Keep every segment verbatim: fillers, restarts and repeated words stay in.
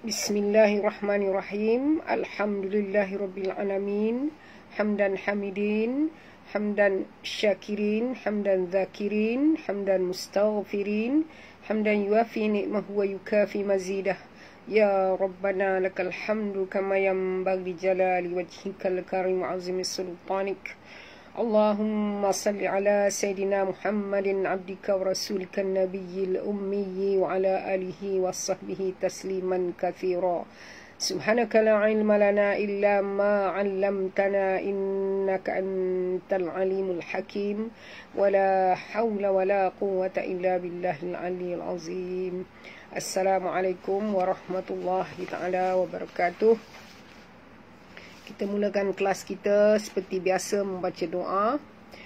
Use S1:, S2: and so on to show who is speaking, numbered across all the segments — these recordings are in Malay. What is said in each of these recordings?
S1: Bismillahirrahmanirrahim. Alhamdulillahirabbil alamin. Hamdan hamidin, hamdan syakirin, hamdan zakirin, hamdan mustaghfirin, hamdan yuafi ni'mahu wa yukafi mazidah. Ya Rabbana lakal hamdu kama yanbaghi jalali wajhikal karim wa azimi sultanik. Allahumma salli ala Sayyidina Muhammadin abdika wa rasulika nabiyil ummi wa ala alihi wa sahbihi tasliman kathira. Subhanaka la ilma lana illa ma 'allamtana innaka antal alimul hakim wa la hawla wa la quwwata illa billahil aliyyil azim. Assalamualaikum warahmatullahi taala wabarakatuh. Kita mulakan kelas kita seperti biasa membaca doa.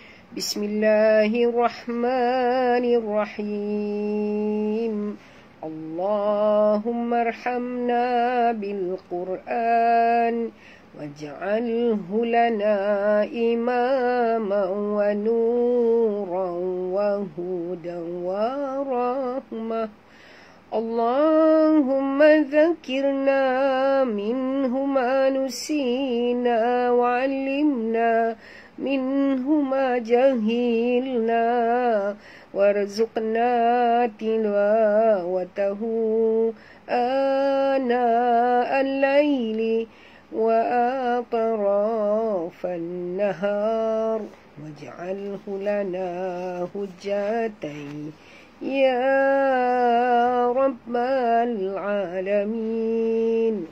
S1: Bismillahirrahmanirrahim. Allahumma arhamna bil Qur'an waj'alhu lana imaman wa nuran wa hudan wa rahmah. Allahumma dzakirna minhu ma nusina wa 'allimna minhu ma jahilna warzuqna tilawatahu ana al-laili wa atrafan nahar waj'alhu lana hujjatan ya Rabbal Alamin.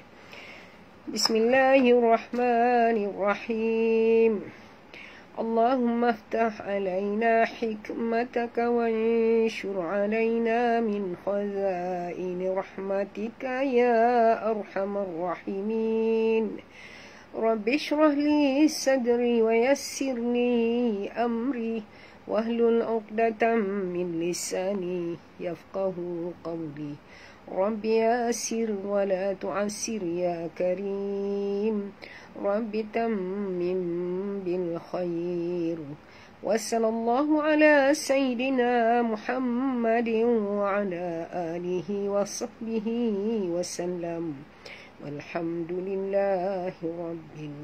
S1: Bismillahirrahmanirrahim. Allahumma aftah alaina hikmataka wa anshur alaina min khazaini rahmatika ya arhamar rahimin. Rabbi shrah li sadri wa yassir li amri wahlul 'uqdatam min lisani yafqahu qawli. Rabbi yassir wa la tu'assir ya karim. Rabbi tammim bil khair. Wa sallallahu ala sayyidina Muhammadin wa ala alihi wa sahbihi wa sallam. Walhamdulillahi rabbil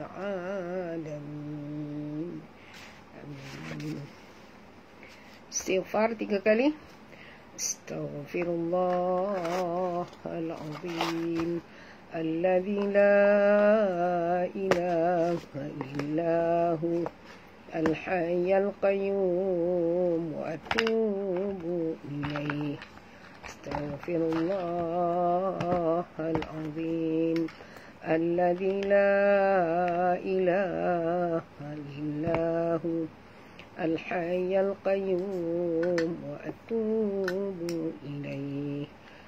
S1: alamin. Amin. Istighfar tiga kali. Astaghfirullahal azim alladzi la ilaha illahu al-hayyul qayyum wa atubu ilaih. Astaghfirullahal azim alladzi la ilaha illahu al-hayyul qayyum wa atubu ilaih.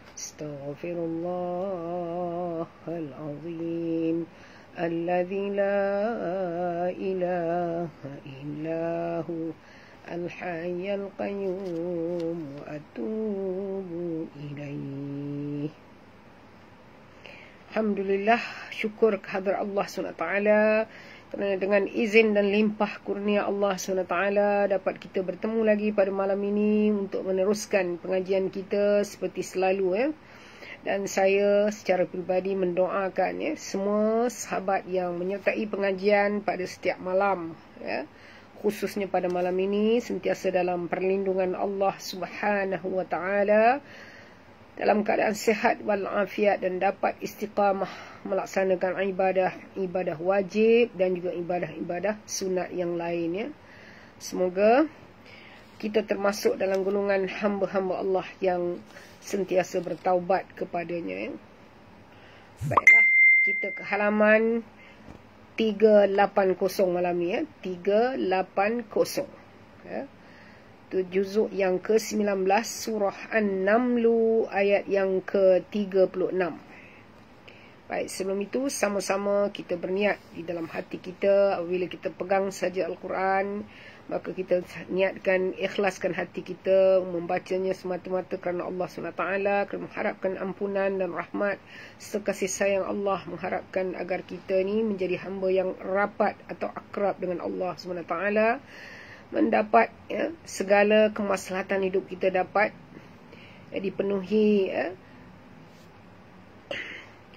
S1: Astaghfirullahal azim alladzi la ilaha illahu al-hayyul qayyum wa atubu ilaih. Alhamdulillah, syukur kehadrat Allah subhanahu wa taala kerana dengan izin dan limpah kurnia Allah subhanahu wa taala dapat kita bertemu lagi pada malam ini untuk meneruskan pengajian kita seperti selalu ya. Dan saya secara peribadi mendoakan ya semua sahabat yang menyertai pengajian pada setiap malam ya, khususnya pada malam ini sentiasa dalam perlindungan Allah Subhanahu wa taala, dalam keadaan sihat wal afiat dan dapat istiqamah melaksanakan ibadah ibadah wajib dan juga ibadah-ibadah sunat yang lainnya. Semoga kita termasuk dalam golongan hamba-hamba Allah yang sentiasa bertaubat kepadanya. Baiklah, kita ke halaman tiga lapan kosong malam ni ya. tiga lapan kosong ya. Itu juzuk yang ke sembilan belas surah An-Naml ayat yang ke tiga puluh enam. Baik, sebelum itu sama-sama kita berniat di dalam hati kita apabila kita pegang saja Al-Quran, maka kita niatkan, ikhlaskan hati kita membacanya semata-mata kerana Allah subhanahu wa taala, kerana mengharapkan ampunan dan rahmat serta kasih sayang Allah, mengharapkan agar kita ni menjadi hamba yang rapat atau akrab dengan Allah subhanahu wa taala, mendapat ya, segala kemaslahatan hidup kita dapat ya, dipenuhi ya,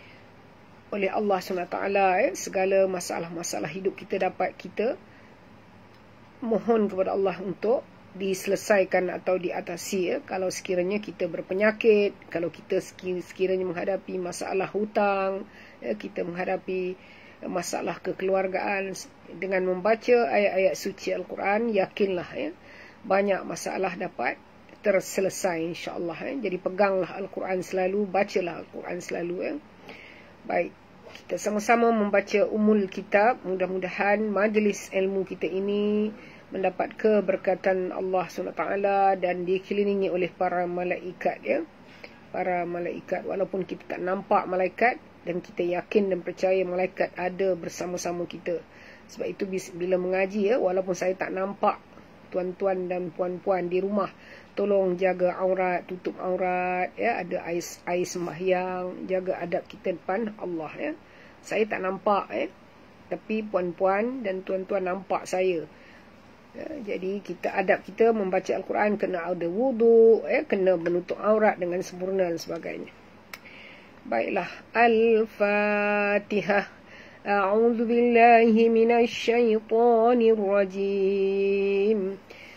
S1: oleh Allah subhanahu wa taala. Eh, segala masalah-masalah hidup kita dapat kita mohon kepada Allah untuk diselesaikan atau diatasi. Ya. Kalau sekiranya kita berpenyakit, kalau kita sekiranya menghadapi masalah hutang, ya, kita menghadapi masalah kekeluargaan, dengan membaca ayat-ayat suci Al-Quran, yakinlah ya, banyak masalah dapat terselesai insya-Allah. Ya. Jadi peganglah Al-Quran selalu, bacalah Al-Quran selalu. Ya. Baik, kita sama-sama membaca Ummul Kitab. Mudah-mudahan majlis ilmu kita ini mendapat keberkatan Allah subhanahu wa taala dan dikelilingi oleh para malaikat. Ya. Para malaikat, walaupun kita tak nampak malaikat, dan kita yakin dan percaya malaikat ada bersama-sama kita. Sebab itu bila mengaji, ya, walaupun saya tak nampak tuan-tuan dan puan-puan di rumah, tolong jaga aurat, tutup aurat, ya, ada air, air sembahyang, jaga adab kita depan Allah. Ya. Saya tak nampak, ya, tapi puan-puan dan tuan-tuan nampak saya. Ya, jadi kita adab kita membaca Al-Quran kena ada wudu, ya, kena menutup aurat dengan sempurna dan sebagainya. Baiklah, Al-Fatihah. A'udzu billahi minasy syaithanir rajim.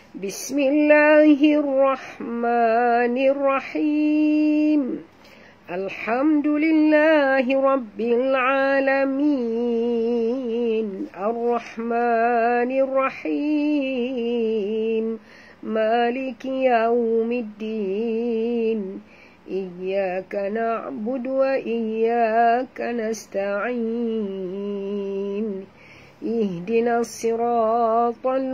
S1: Bismillahirrahmanirrahim. Alhamdulillahi rabbil alamin. Ar-Rahmanir Rahim. Maliki yaumiddin. Iyyaka na'budu wa iyyaka nasta'in. Ihdinas siratal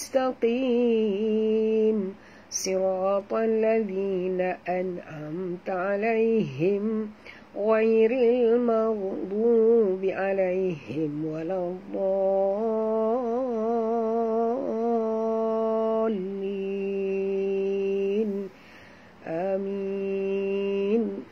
S1: mustaqim. Siratal ladzina an'amta 'alaihim ghairil maghdubi 'alaihim waladdallin. Amin.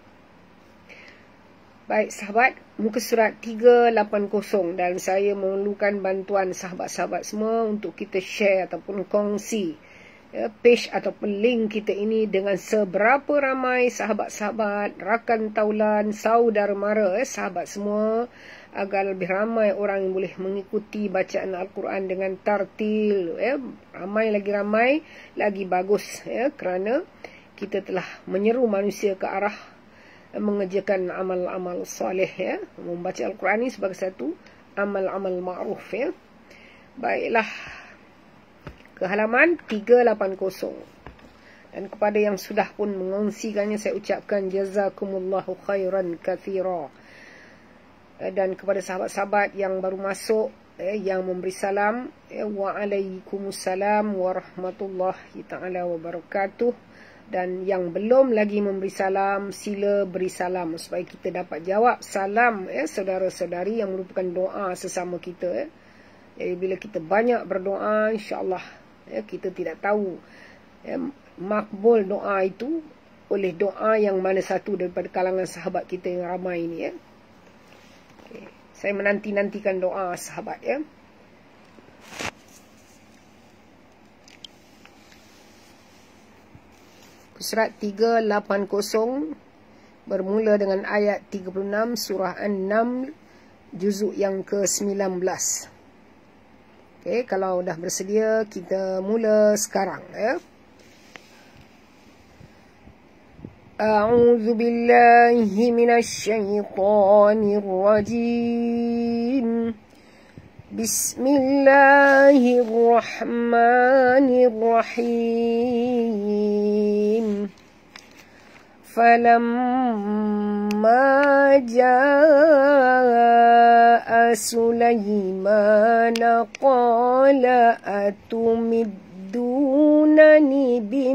S1: Baik sahabat, muka surat tiga lapan kosong, dan saya memerlukan bantuan sahabat-sahabat semua untuk kita share ataupun kongsi, ya, page ataupun link kita ini dengan seberapa ramai sahabat-sahabat, rakan taulan, saudara mara, eh, sahabat semua, agar lebih ramai orang yang boleh mengikuti bacaan Al-Quran dengan tartil. Eh, ramai lagi ramai, lagi bagus, ya, kerana kita telah menyeru manusia ke arah mengerjakan amal-amal soleh, ya. Membaca Al-Quran ini sebagai satu amal-amal ma'ruf, ya. Baiklah, ke halaman tiga lapan kosong. Dan kepada yang sudah pun mengongsikannya, saya ucapkan jazakumullahu khairan katsira. Dan kepada sahabat-sahabat yang baru masuk, eh, yang memberi salam, eh, waalaikumsalam warahmatullahi taala wabarakatuh. Dan yang belum lagi memberi salam, sila beri salam supaya kita dapat jawab salam, eh, saudara-saudari yang merupakan doa sesama kita. Eh. Jadi bila kita banyak berdoa, insya-Allah, ya, kita tidak tahu, ya, makbul doa itu oleh doa yang mana satu daripada kalangan sahabat kita yang ramai ini. Ya. Okay. Saya menanti-nantikan doa sahabat. Ya. Surat tiga lapan kosong bermula dengan ayat tiga puluh enam surah An-Naml, juzuk yang ke sembilan belas. Okey, kalau dah bersedia, kita mula sekarang. Ya. A'udzu billahi minasy syaithanir rajim. Bismillahirrahmanirrahim. Falamma jaa Sulaimana qala atumiddunani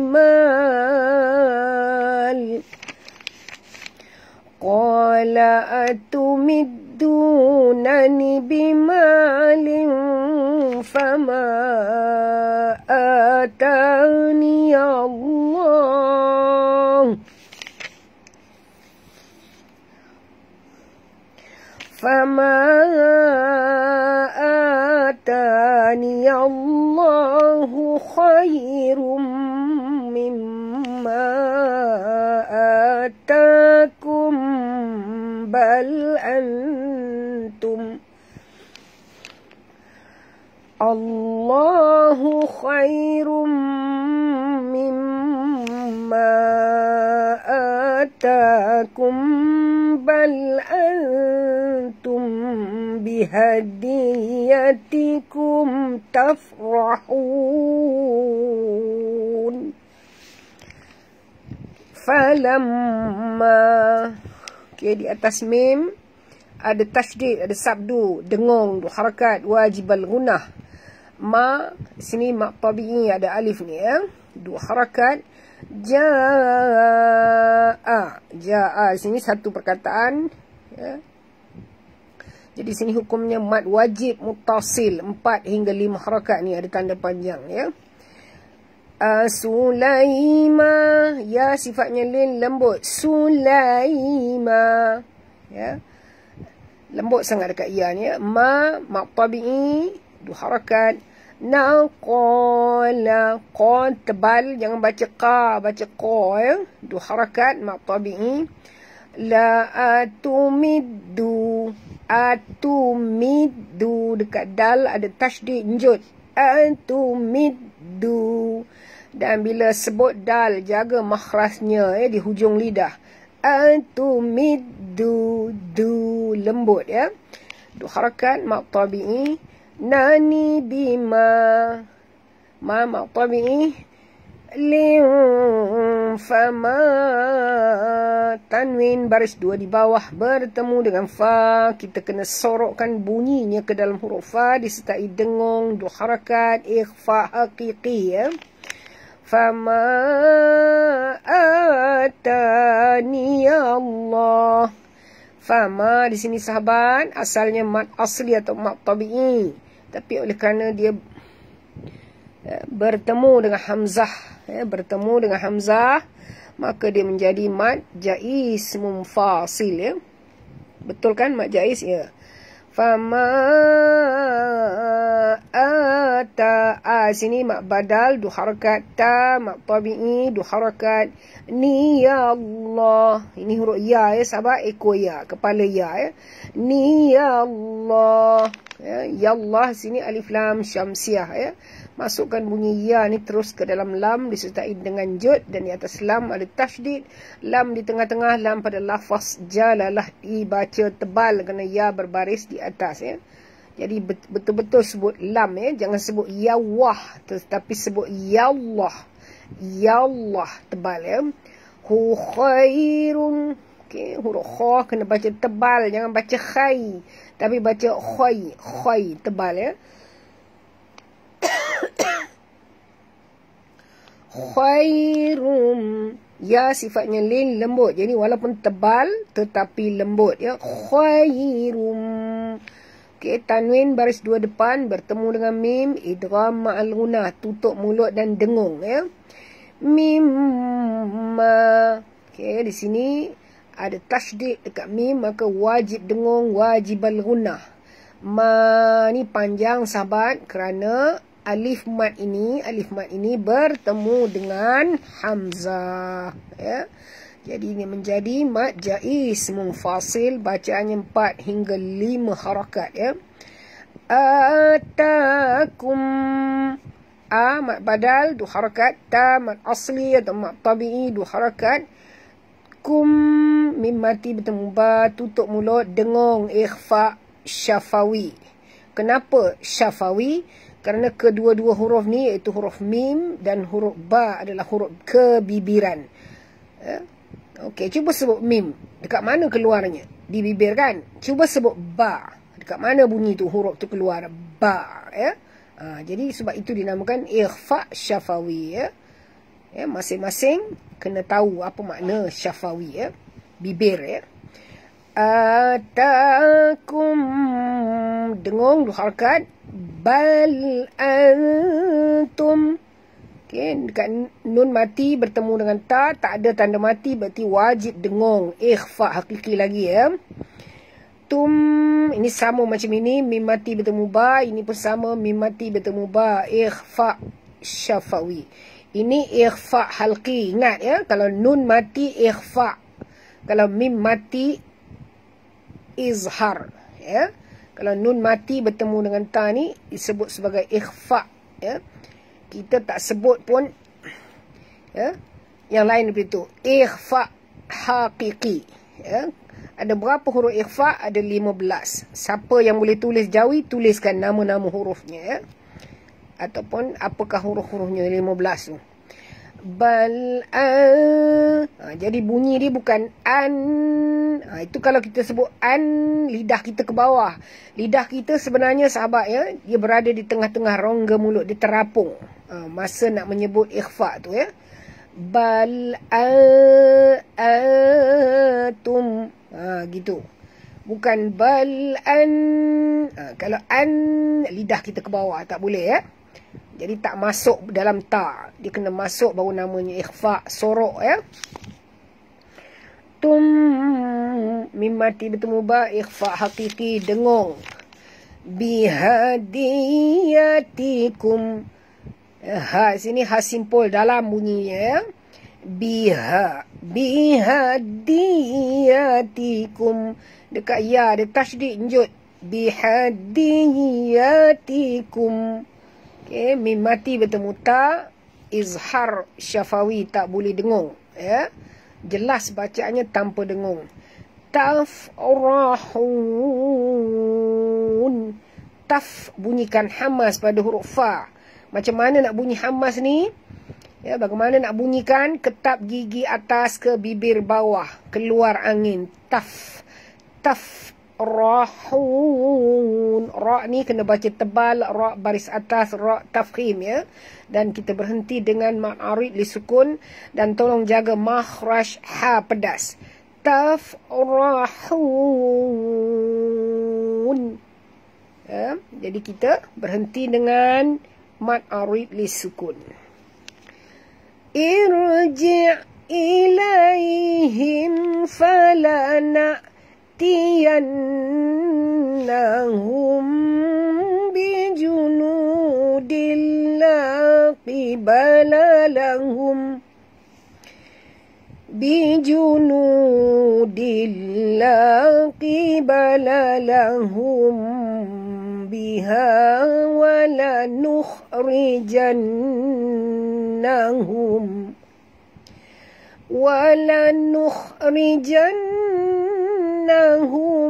S1: bimal qala atumiddunani bimalin fama atani Allah fama atani Allahu khairum mimma atakum bal antum Allahu khairum mimma atakum bal antum bihadiyatikum tafrahun. Falamma, okay, di atas mim ada tasydid, ada sabdu, dengung, dua harakat, wajibal gunah. Ma, sini mak tabi'i ada alif ni ya, dua harakat. Ja'a, ja'a sini satu perkataan ya. Jadi sini hukumnya mad wajib muttasil, empat hingga lima harakat ni ada tanda panjang ya. Sulaima, ya sifatnya lin lembut. Sulaima ya, lembut sangat dekat ya ni ya. Ma mak tabi'i dua harakat. Naqala, qa tebal, jangan baca qa, baca qa ya, dua harakat mak tabi'i. La atumiddu, atumiddu dekat dal ada tasydid njud. Atumiddu, dan bila sebut dal jaga makhrajnya ya, di hujung lidah. Atumiddu, du lembut ya, dua harakat mak tabi'i. Nani bima, ma mak tabi'i. Lim fama, tanwin baris dua di bawah bertemu dengan fa, kita kena sorokkan bunyinya ke dalam huruf fa disertai dengung, dua harakat, ikhfa haqiqi ya. Fama atani Allah. Fama di sini sahabat asalnya mad asli atau mad tabi'i, tapi oleh kerana dia ya, bertemu dengan hamzah ya, bertemu dengan hamzah, maka dia menjadi mad jaiz munfasil ya. Betul kan mad jaiz ya. Fama ata, a sini mak badal dua harakat, ta mak tabi'i dua harakat. Ni ya Allah, ini huruf ya ya sahabat, ekor ya, kepala ya ya. Ni ya Allah ya, ya Allah sini alif lam syamsiah ya. Masukkan bunyi ya ni terus ke dalam lam disertai dengan jud, dan di atas lam ada tasydid. Lam di tengah-tengah, lam pada lafaz jalalah dibaca tebal kerana ya berbaris di atas ya. Jadi betul-betul sebut lam ya, jangan sebut ya wah, tetapi sebut ya Allah. Ya Allah tebal ya. Hu khairun, okey, huruf kha kena baca tebal, jangan baca khai, tapi baca khai, khai tebal ya. Khairum, ya sifatnya lin lembut, jadi walaupun tebal tetapi lembut ya. Khairum, okey, tanwin baris dua depan bertemu dengan mim, idgham ma'al gunah, tutup mulut dan dengung ya. Mimma, okey, di sini ada tasydid dekat mim, maka wajib dengung, wajibal gunah. Ma ni panjang sahabat kerana alif mad ini, alif mad ini bertemu dengan hamzah ya. Jadi ini menjadi mad jaiz munfasil, bacaannya empat hingga lima harakat ya. Atakum, a mad badal dua harakat, ta mad asli atau mad tabi'i dua harakat. Kum mim mati bertemu ba, tutup mulut, dengung, ikhfa syafawi. Kenapa syafawi? Kerana kedua-dua huruf ni iaitu huruf mim dan huruf ba adalah huruf kebibiran. Ya. Okey, cuba sebut mim. Dekat mana keluarnya? Di bibir kan? Cuba sebut ba. Dekat mana bunyi tu, huruf tu keluar? Ba. Ya. Ha, jadi sebab itu dinamakan ikhfa syafawi. Ya. Ya, masing-masing kena tahu apa makna syafawi. Ya. Bibir. Ya. Atakum, dengung dua harakat. Bal antum, okay, dekat nun mati bertemu dengan ta, tak ada tanda mati, berarti wajib dengung, ikhfa hakiki lagi ya. Tum, ini sama macam ini, mim mati bertemu ba, ini pun sama, mim mati bertemu ba, ikhfa syafawi. Ini ikhfa halqi, ingat ya, kalau nun mati ikhfa, kalau mim mati izhar, ya. Kalau nun mati bertemu dengan ta ni disebut sebagai ikhfa, ya. Kita tak sebut pun, ya, yang lain daripada itu. Ikhfa haqiqi, ya. Ada berapa huruf ikhfa? Ada lima belas. Siapa yang boleh tulis Jawi, tuliskan nama-nama hurufnya, ya. Ataupun apakah huruf-hurufnya lima belas tu. Bal an. Ha, jadi bunyi dia bukan an. Ha, itu kalau kita sebut an, lidah kita ke bawah. Lidah kita sebenarnya, sahabat, ya, dia berada di tengah-tengah rongga mulut, dia terapung. Ha, masa nak menyebut ikhfa tu, ya. Bal atum. Ha, gitu. Bukan bal an. Ha, kalau an, lidah kita ke bawah, tak boleh, ya. Jadi tak masuk dalam ta. Dia kena masuk baru namanya ikhfa, sorok, ya. Tum, mim mati bertemu ba, ikhfa hakiki, dengung. Bihadiyatikum. Ha, sini ha simpul dalam bunyinya, ya. Biha, bihadiyatikum. Dekat ya, ada tasydid, njut. Bihadiyatikum. Okay, mim mati bertemu ta, izhar syafawi, tak boleh dengung, ya. Jelas bacaannya tanpa dengung. Tafrahun. Taf, bunyikan hamas pada huruf fa. Macam mana nak bunyi hamas ni? Ya, bagaimana nak bunyikan? Ketap gigi atas ke bibir bawah, keluar angin. Taf. Taf. Rahun. Ra ni kena baca tebal, ra baris atas, ra tafkhim, ya. Dan kita berhenti dengan mad arid li sukun, dan tolong jaga makhraj ha pedas. Taf rahun. Ya, jadi kita berhenti dengan mad arid li sukun. Irji' ilaihim falana tiyannahum bijunudil la qibala lahum bijunudil la qibala lahum biha wala nukhrijannahum wala nukhrijannahum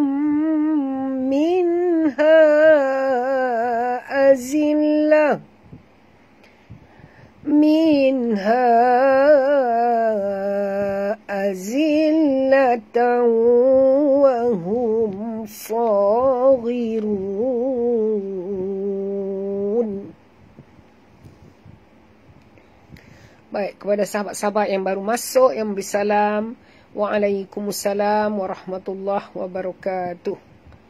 S1: minha azillah minha azillatan wa hum saghirun. Baik, kepada sahabat-sahabat yang baru masuk, yang beri salam. Waalaikumsalam warahmatullahi wabarakatuh.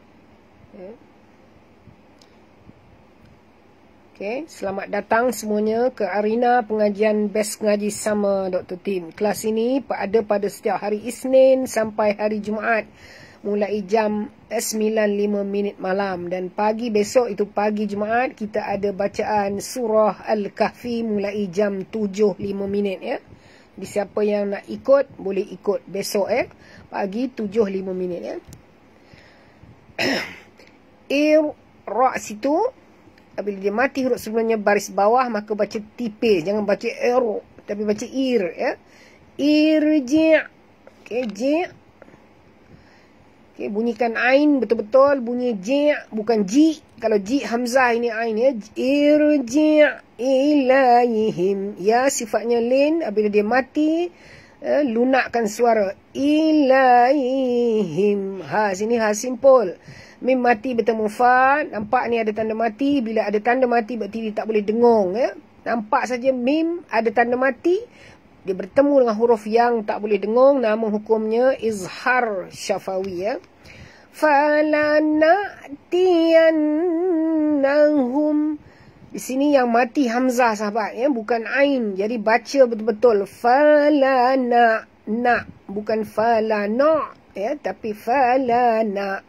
S1: Okay, selamat datang semuanya ke arena pengajian Best Ngaji Sama Doktor Tim. Kelas ini ada pada setiap hari Isnin sampai hari Jumaat, mulai jam sembilan lima minit malam. Dan pagi besok, itu pagi Jumaat, kita ada bacaan surah Al-Kahfi mulai jam tujuh lima minit, ya. Jadi siapa yang nak ikut, boleh ikut besok, ya. Pagi tujuh lima minit, ya. Ir, ra situ, apabila dia mati huruf sebelumnya baris bawah, maka baca tipis. Jangan baca ir, tapi baca ir, ya. Irji'. Okay, ji'. Okay, bunyikan ain betul-betul. Bunyi ji', bukan ji. Kalau ji hamzah, ini ain, ya. Irji' ilaihim. Ya, sifatnya lin. Apabila dia mati, eh, lunakkan suara. Ilaihim. Ha, sini ha simpul. Mim mati bertemu fa. Nampak ni ada tanda mati. Bila ada tanda mati, berarti dia tak boleh dengung, ya. Nampak saja mim ada tanda mati, dia bertemu dengan huruf yang tak boleh dengung. Nama hukumnya izhar syafawi, ya. Falana'tiyannahum. Di sini yang mati hamzah, sahabat, ya, bukan ain. Jadi baca betul-betul. Falana, na, bukan falana, ya, tapi falana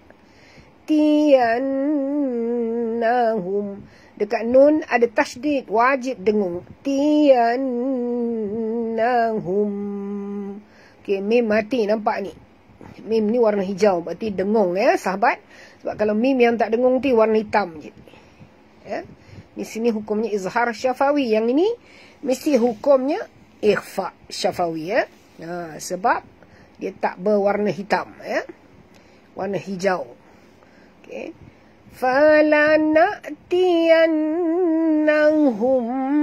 S1: tiyannahum. Dekat nun ada tasydid, wajib dengung. Tiyannahum. Okey, mim mati, nampak ni. Mim ni warna hijau, berarti dengung ya sahabat. Sebab kalau mim yang tak dengung tu warna hitam je. Ya. Di sini hukumnya izhar syafawi. Yang ini mesti hukumnya ikhfa syafawi ya. Ha, sebab dia tak berwarna hitam ya. Warna hijau. Okey. Falanatiyannahum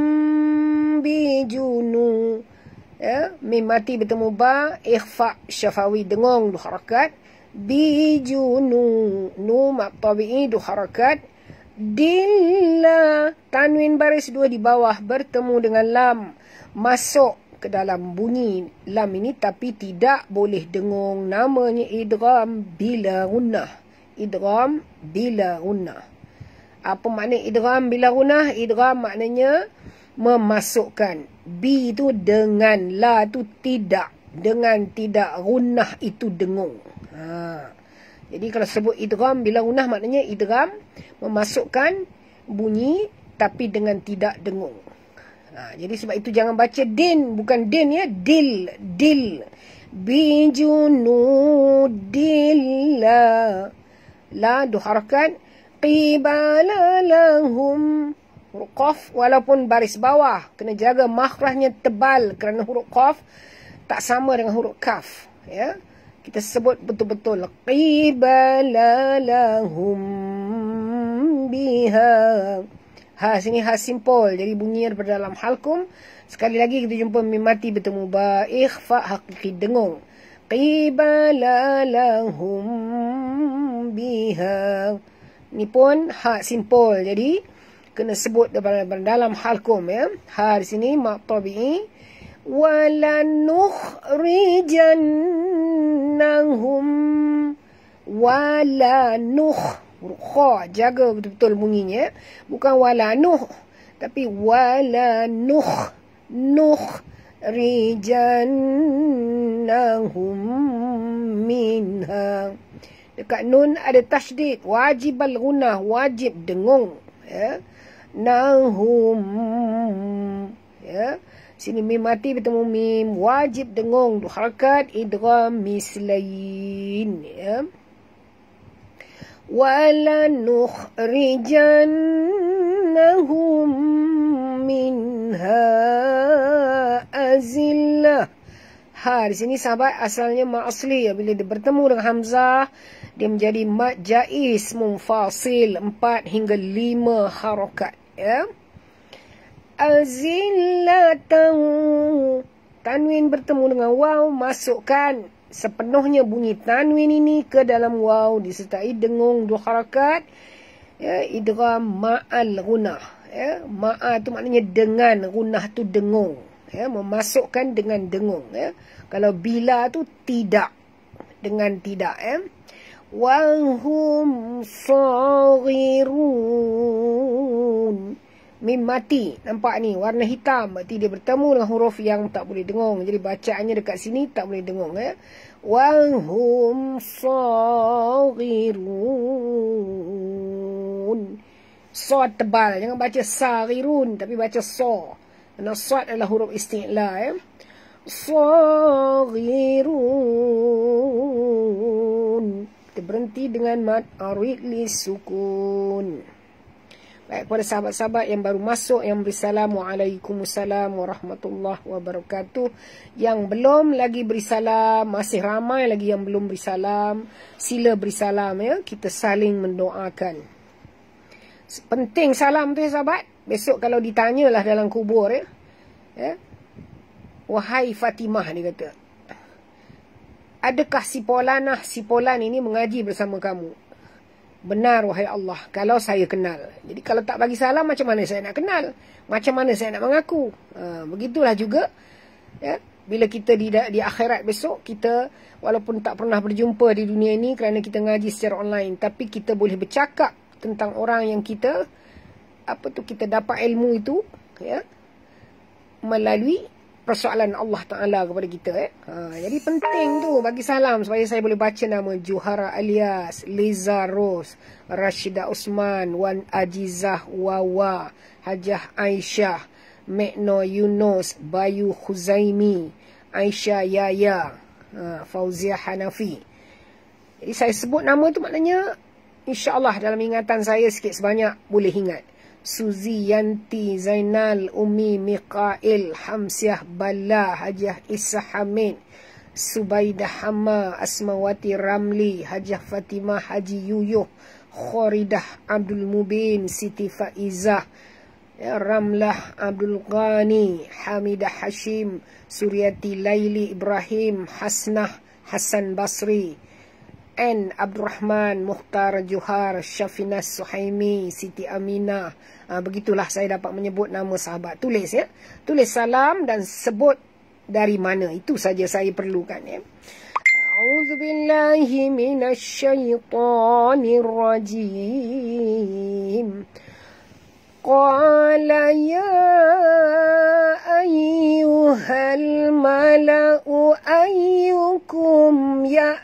S1: bijunu. Ya, mim mati bertemu ba, ikhfa syafawi dengung du harakat, bijunu nu mat tabi'i du harakat, dilla tanwin baris dua di bawah bertemu dengan lam, masuk ke dalam bunyi lam ini tapi tidak boleh dengung, namanya idgham bila gunnah. Idgham bila gunnah. Apa makna idgham bila gunnah? Idgham maknanya memasukkan bi tu dengan la tu tidak, dengan tidak, gunnah itu dengung. Ha. Jadi kalau sebut idgham bila gunnah maknanya idgham memasukkan bunyi tapi dengan tidak dengung. Ha. Jadi sebab itu jangan baca din, bukan din ya, dil, dil. Bijunudilla. La du harakat, qibala lahum. Huruf qaf walaupun baris bawah kena jaga makhrajnya tebal kerana huruf qaf tak sama dengan huruf kaf ya. Kita sebut betul-betul qibala lahum biha. Ha sini ha simpul jadi bunyinya daripada dalam halkum. Sekali lagi kita jumpa mim mati bertemu ba, ikhfa hakiki dengung. Qibala lahum biha. Ni pun ha simpul jadi kena sebut daripada dalam halkum ya. Ha di sini mak tabi'i. Walanukhrijannahum. Walanuh. Kha jaga betul-betul bunyinya. Bukan walanuh tapi walanuh. Nuh rijannahum minha. Dekat nun ada tasydid, wajib al-gunnah, wajib dengung ya. Nahum ya. Sini mim mati bertemu mim, wajib dengung du harakat idgham mislain ya. Wala nukhrijannahum minha azillah. Ha di sini sahabat asalnya ma asli ya. Bila dia bertemu dengan hamzah dia menjadi mad jaiz munfasil empat hingga lima harakat ya. Azillatan tanwin bertemu dengan waw, masukkan sepenuhnya bunyi tanwin ini ke dalam waw disertai dengung dua harakat ya, idgham ma'al gunnah ya. Ma'a tu maknanya dengan, gunnah tu dengung ya, memasukkan dengan dengung ya. Kalau bila tu tidak, dengan tidak ya. Wahum saghirun. Mim mati, nampak ni warna hitam, berarti dia bertemu dengan huruf yang tak boleh dengung. Jadi bacaannya dekat sini tak boleh dengung ya. Wahum saghirun. Sa tebal, jangan baca saghirun tapi baca sa. Kerana sa adalah huruf isti'la ya. Saghirun. Kita berhenti dengan mad arid li sukun. Baik, kepada sahabat-sahabat yang baru masuk, yang beri salam, Waalaikumsalam warahmatullahi wabarakatuh. Yang belum lagi beri salam, masih ramai lagi yang belum beri salam, sila beri salam ya. Kita saling mendoakan. Penting salam tu ya sahabat. Besok kalau ditanyalah dalam kubur ya, ya. Wahai Fatimah, dia kata, adakah si Polanah, si Polan ini mengaji bersama kamu? Benar wahai Allah, kalau saya kenal. Jadi kalau tak bagi salam, macam mana saya nak kenal? Macam mana saya nak mengaku? Ha, begitulah juga ya, bila kita di, di akhirat besok, kita walaupun tak pernah berjumpa di dunia ini kerana kita ngaji secara online, tapi kita boleh bercakap tentang orang yang kita apa tu kita dapat ilmu itu ya, melalui persoalan Allah Ta'ala kepada kita eh. Ha, jadi penting tu bagi salam supaya saya boleh baca nama Juhara Alias, Liza Ros, Rashida Usman, Wan Ajizah Wawa, Hajah Aisyah, Mekno Yunus, Bayu Khuzaimi, Aisyah Yaya. Ha, Fauzia Hanafi. Jadi saya sebut nama tu maknanya insya-Allah dalam ingatan saya sikit sebanyak boleh ingat. Suzi Yanti Zainal Umi Mikail Hamsiah Bala Hajah Isa Hamid Subaidah Hama Asmawati Ramli Hajah Fatimah Haji Yuyuh Khoridah Abdul Mubin Siti Faizah ya, Ramlah Abdul Ghani Hamidah Hashim Suryati Laili Ibrahim Hasnah Hasan Basri N. Abdul Rahman Mukhtar Johar Syafinas Suhaimi Siti Aminah. Ha, begitulah saya dapat menyebut nama sahabat. Tulis ya. Tulis salam dan sebut dari mana. Itu saja saya perlukan ya. A'udzubillahi minasyaitonirrajim. Qala ya ayyuhal mala'u ayyukum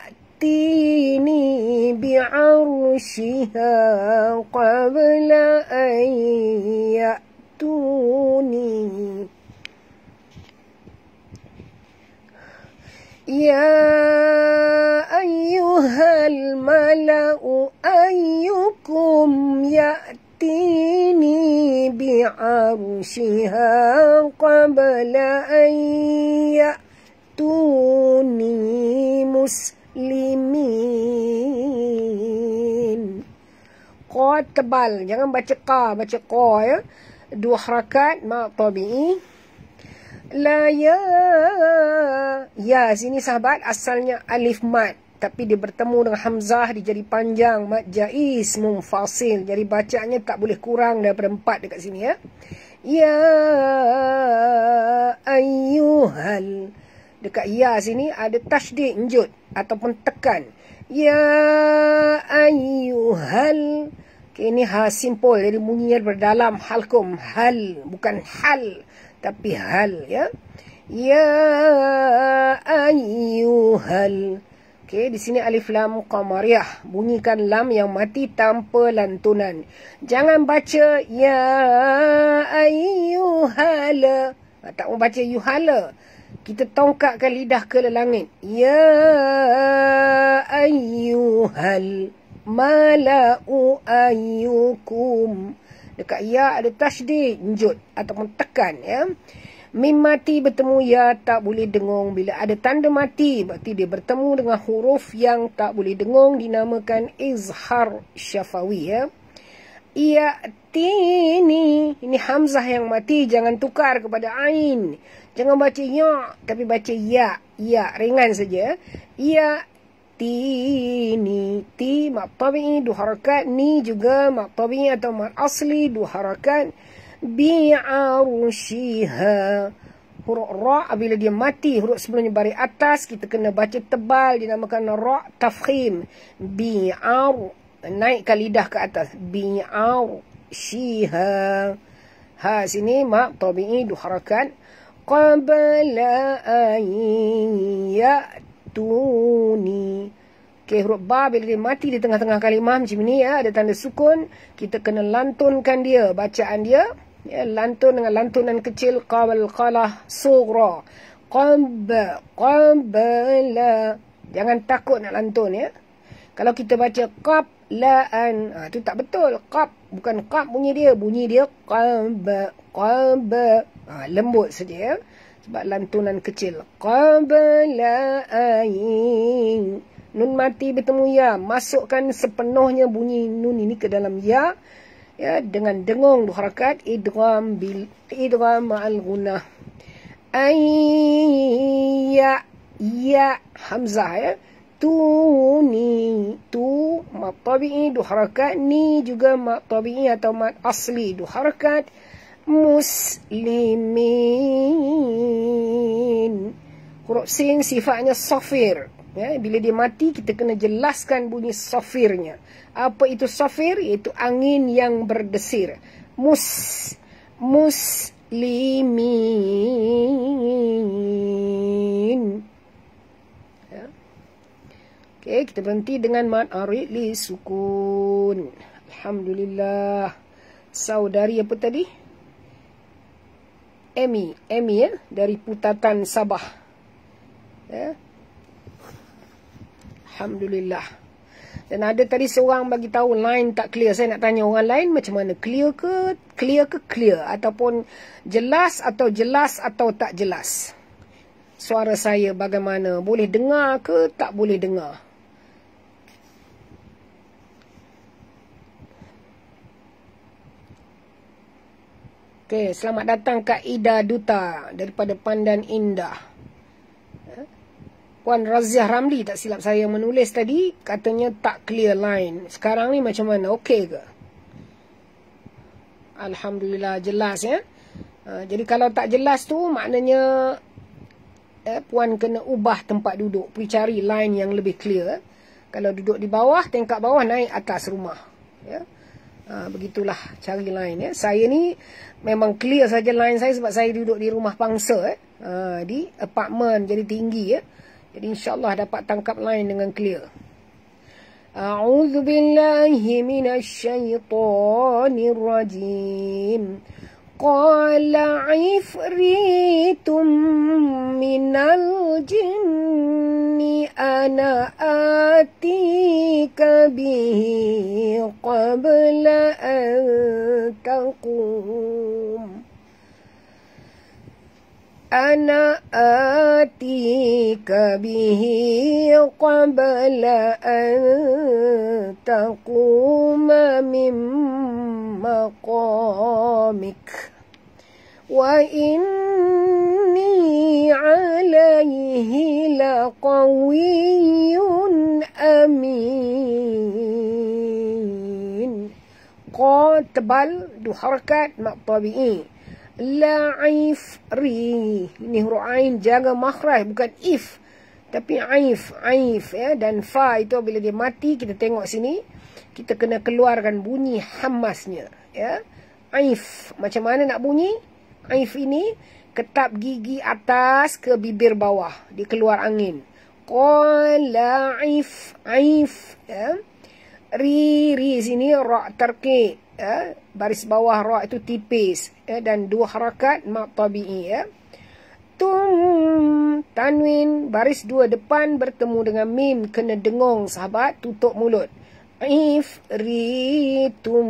S1: ya'tini bi'arshiha qabla an ya'tuni. Ya ayyuhal mala'u ayyukum ya'tini bi'arshiha qabla an ya'tuni muslimin. Qa tebal, jangan baca qa, baca qa ya. Dua harakat ma tabi'i. La ya. Ya sini sahabat asalnya alif mat, tapi dia bertemu dengan hamzah dia jadi panjang, mat jaiz munfasil. Jadi bacanya tak boleh kurang daripada empat dekat sini ya. Ya ayyuhal. Dekat ya sini ada tasydid njut ataupun tekan. Ya ayyuhal. Okay, ini ha simple jadi bunyinya berdalam halkum hal bukan hal tapi hal ya. Ya ayyuhal. Okey, di sini alif lam qamariyah. Bunyikan lam yang mati tanpa lantunan. Jangan baca ya ayyuhal. Tak mau baca yuhala. Kita tongkakkan lidah ke langit. Ya ayyuhal mala'u ayyukum. Dekat ya ada tasydid njut ataupun tekan ya. Mim mati bertemu ya tak boleh dengung. Bila ada tanda mati berarti dia bertemu dengan huruf yang tak boleh dengung, dinamakan izhar syafawi ya. Ya'tini, ini hamzah yang mati, jangan tukar kepada ain. Jangan baca ya tapi baca ya. Ya ringan saja. Ya Tini, ti mat tabi'i dua harakat, ni juga mat tabi'i atau mat asli dua harakat. Bi'arushiha, huruf ra bila dia mati, huruf sebelumnya baris atas kita kena baca tebal, dinamakan ra tafkhim. Bi'ar, naikkan lidah ke atas. Bi'arushiha. Ha sini mat tabi'i dua harakat. Qabla an ya'tuni. Okay, huruf ba bila dia mati di tengah-tengah kalimah macam ni ya, ada tanda sukun, kita kena lantunkan dia, bacaan dia ya, lantun dengan lantunan kecil qabal qalah sughra. Qab qabla, jangan takut nak lantun ya. Kalau kita baca qab laan, ah tu tak betul. Qab bukan qab bunyi dia, bunyi dia qab qab. Ah, lembut saja ya. Sebab lantunan kecil. Qabla ain. Nun mati bertemu ya, masukkan sepenuhnya bunyi nun ini ke dalam ya, ya dengan dengung dua harakat, idgham bil idgham ma'al gunnah. Ayya ya hamzah ya. Tuni, tu mat tabi'i dua harakat, ni juga mat tabi'i atau mat asli dua harakat. Muslimin. Huruf sin sifatnya safir. Ya, bila dia mati kita kena jelaskan bunyi safirnya. Apa itu safir? Iaitu angin yang berdesir. Mus muslimin. Ya. Okey, kita berhenti dengan mad arid li sukun. Alhamdulillah. Saudari apa tadi? Emi, Emi ya, dari Putatan Sabah. Ya. Alhamdulillah. Dan ada tadi seorang bagi tahu line tak clear. Saya nak tanya orang lain macam mana? Clear ke? Clear ke clear? Ataupun jelas atau jelas atau tak jelas? Suara saya bagaimana? Boleh dengar ke tak boleh dengar? Okey, selamat datang Kak Ida Duta daripada Pandan Indah. Puan Raziah Ramli, tak silap saya menulis tadi, katanya tak clear line. Sekarang ni macam mana? Okey ke? Alhamdulillah jelas ya. Uh, jadi kalau tak jelas tu maknanya eh, puan kena ubah tempat duduk. Pergi cari line yang lebih clear. Kalau duduk di bawah, tingkat bawah naik atas rumah. Ya. Uh, begitulah cari line ya. Saya ni memang clear saja line saya sebab saya duduk di rumah pangsa eh. Uh, di apartmen jadi tinggi ya. Jadi insyaAllah dapat tangkap line dengan clear. A'udzu billahi minasyaitonir rajim. Qala 'ifritum minal jinni ana atika bihi qabla an taqum. Ana atika bihi qabla an taquma min maqamik wa inni alayhi laqawiyyun amin. Qa tebal, du harakat mak tabi'i. La'if ri, ini huruf ain jaga makhraj, bukan if tapi aif, aif ya. Dan fa itu bila dia mati, kita tengok sini, kita kena keluarkan bunyi hamasnya ya. Aif, macam mana nak bunyi aif ini? Ketap gigi atas ke bibir bawah, dia keluar angin. Qala aif, aif ya. Ri, ri sini ra tarqiq ya. Baris bawah ra itu tipis ya. Dan dua harakat mak tabi'i ya. Tum, tanwin, baris dua depan bertemu dengan mim, kena dengung sahabat, tutup mulut. If, ri, tum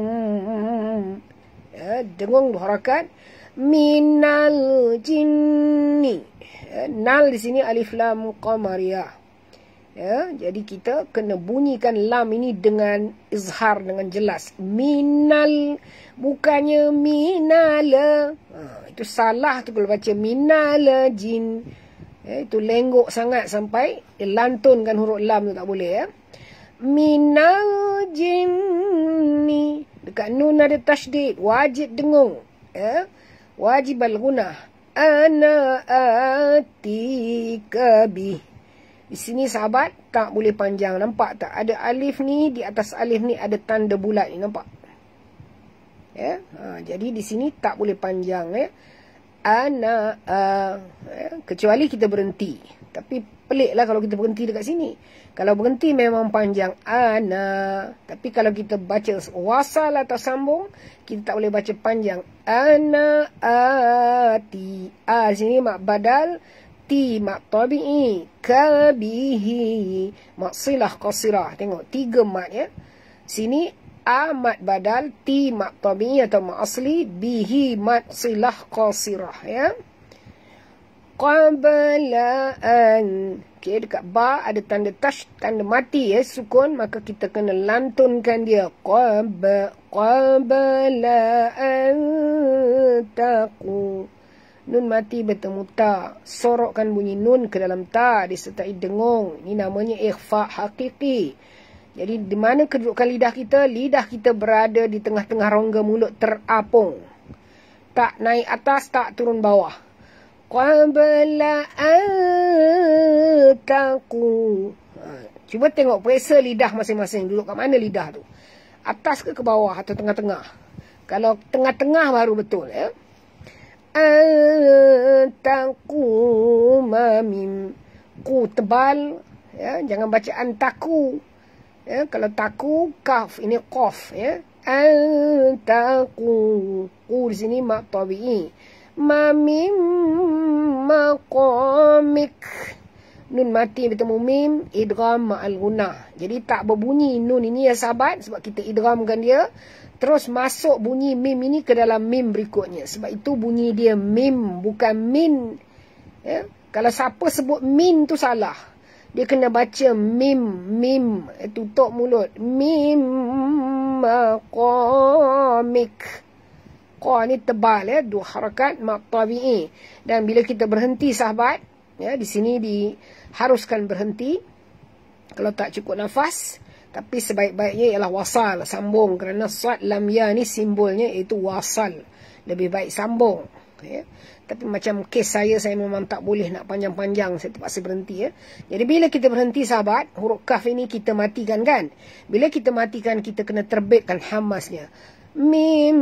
S1: ya, dengung dua harakat. Minal jinni ya. Nal di sini alif lam qamariyah ya. Jadi kita kena bunyikan lam ini dengan izhar, dengan jelas. Minal, bukannya minala. Ha, itu salah tu kalau baca minala jin ya, itu lenggok sangat sampai lantunkan huruf lam tu tak boleh ya. Minal jinni, dekat nun ada tasydid, wajib dengung ya. Wajib al-gunah. Ana atika bih. Di sini sahabat tak boleh panjang. Nampak tak? Ada alif ni, di atas alif ni ada tanda bulat ni. Nampak? Ya? Ha, jadi di sini tak boleh panjang. Ya? Ana, uh, ya? Kecuali kita berhenti. Tapi peliklah kalau kita berhenti dekat sini. Kalau berhenti memang panjang. Ana. Tapi kalau kita baca wasal atau sambung, kita tak boleh baca panjang. Ana ati. A sini mak badal. Ti mak tabi'i, kabihi mak silah qasirah. Tengok tiga mat ya. Sini a mat badal, ti mak tabi'i atau mak asli, bihi mat silah qasirah ya. Qabla an, okay, dekat ba ada tanda tash, tanda mati ya, sukun, maka kita kena lantunkan dia. Qab qabla an taqu. Nun mati bertemu ta. Sorokkan bunyi nun ke dalam ta disertai dengung. Ini namanya ikhfa hakiki. Jadi di mana kedudukan lidah kita? Lidah kita berada di tengah-tengah rongga mulut terapung. Tak naik atas, tak turun bawah. Qabla ataku. Ha, cuba tengok periksa lidah masing-masing. Duduk kat mana lidah tu? Atas ke ke bawah atau tengah-tengah? Kalau tengah-tengah baru betul ya. Antaku mamim, ku tebal ya, jangan baca antaku ya. Kalau taku kaf, ini qaf ya. Antaku, ku di sini mak tabi'i. Mamim maqamik, Nun mati bertemu mim, idgham ma'al gunnah. Jadi tak berbunyi nun ini ya sahabat, sebab kita idghamkan dia. Terus masuk bunyi mim ini ke dalam mim berikutnya. Sebab itu bunyi dia mim, bukan min. Ya? Kalau siapa sebut min tu salah. Dia kena baca mim, mim. Tutup mulut. Mim maqamik. Qa ni tebal ya. Dua harakat maqtabi'i. Dan bila kita berhenti sahabat. Ya, di sini diharuskan berhenti. Kalau tak cukup nafas. Tapi sebaik-baiknya ialah wasal. Sambung. Kerana sad lam ya ni simbolnya iaitu wasal. Lebih baik sambung. Ya. Tapi macam kes saya, saya memang tak boleh nak panjang-panjang. Saya terpaksa berhenti. Ya. Jadi bila kita berhenti sahabat, huruf kaf ini kita matikan kan. Bila kita matikan, kita kena terbitkan hamasnya. Mim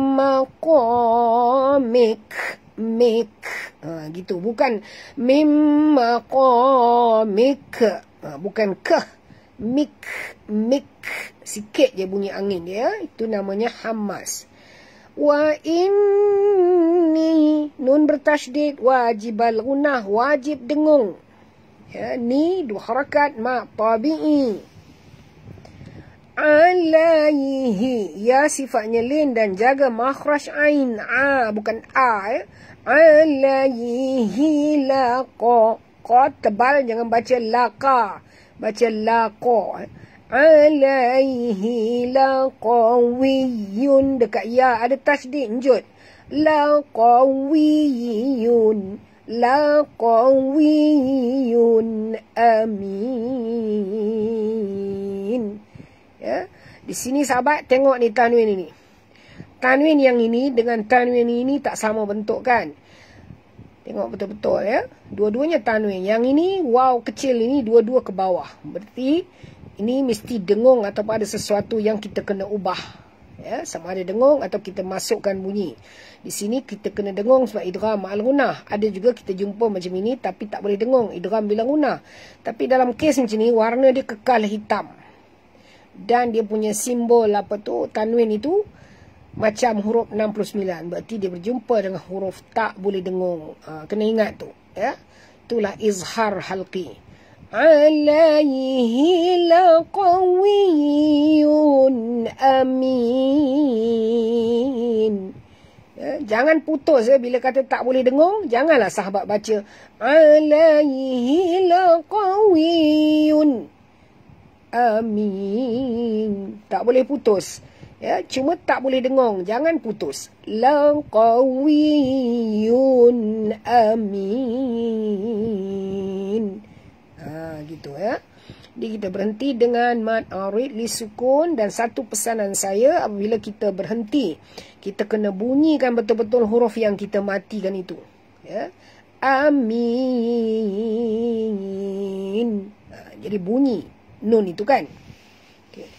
S1: maqamik. Mik. Ha, gitu. Bukan mim maqamik. Ha, bukan ke. Mik. Mik. Sikit je bunyi angin dia. Itu namanya hamas. Wa inni nun bertasydid wajibal gunnah, wajib dengung. Ya, ni dua harakat ma tabi'i. Alaihi, ya sifatnya lin dan jaga makhraj ain, a bukan a. Ya. Alaihi laqa, qa tebal, jangan baca laqa, baca laqa. Alaihi laqawiyun, dekat ya ada tasydid njut. Laqawiyun, laqawiyun, amin. Ya, di sini sahabat tengok ni tanwin ini. Tanwin yang ini dengan tanwin ini tak sama bentuk kan? Tengok betul-betul ya. Dua-duanya tanwin. Yang ini waw kecil ini dua-dua ke bawah. Berarti ini mesti dengung atau ada sesuatu yang kita kena ubah. Ya, sama ada dengung atau kita masukkan bunyi. Di sini kita kena dengung sebab idgham ma'al gunnah. Ada juga kita jumpa macam ini tapi tak boleh dengung. Idgham bila gunnah. Tapi dalam kes macam ni, warna dia kekal hitam. Dan dia punya simbol apa tu, tanwin itu macam huruf enam puluh sembilan. Berarti dia berjumpa dengan huruf tak boleh dengung. Ha, kena ingat tu. Ya. Itulah izhar halqi. Alaihi laqawiyun, amin. Ya, jangan putus ya, bila kata tak boleh dengung, janganlah sahabat baca alaihi laqawiyun, amin. Tak boleh putus. Ya, cuma tak boleh dengung, jangan putus. Laqawiyun, amin. Ha, gitu ya. Jadi kita berhenti dengan mad arid li sukun. Dan satu pesanan saya, apabila kita berhenti, kita kena bunyikan betul-betul huruf yang kita matikan itu. Ya. Amin. Ha, jadi bunyi nun itu kan. Okay.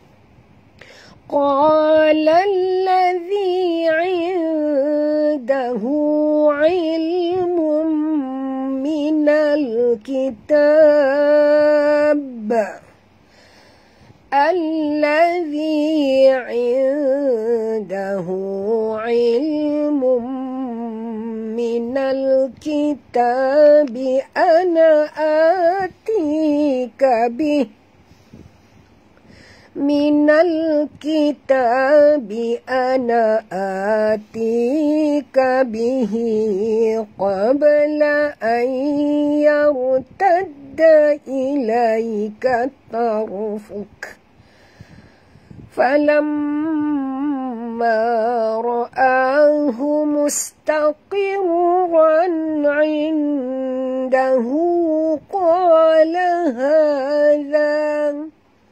S1: Qala alladhi 'indahu 'ilmun minal kitab, alladhi 'indahu 'ilmun minal kitab, ana atika bih minal kitabi, ana atika bihi qabla an yartadda ilaika tarfuk. Falamma ra'ahu mustaqirran 'indahu qala hadha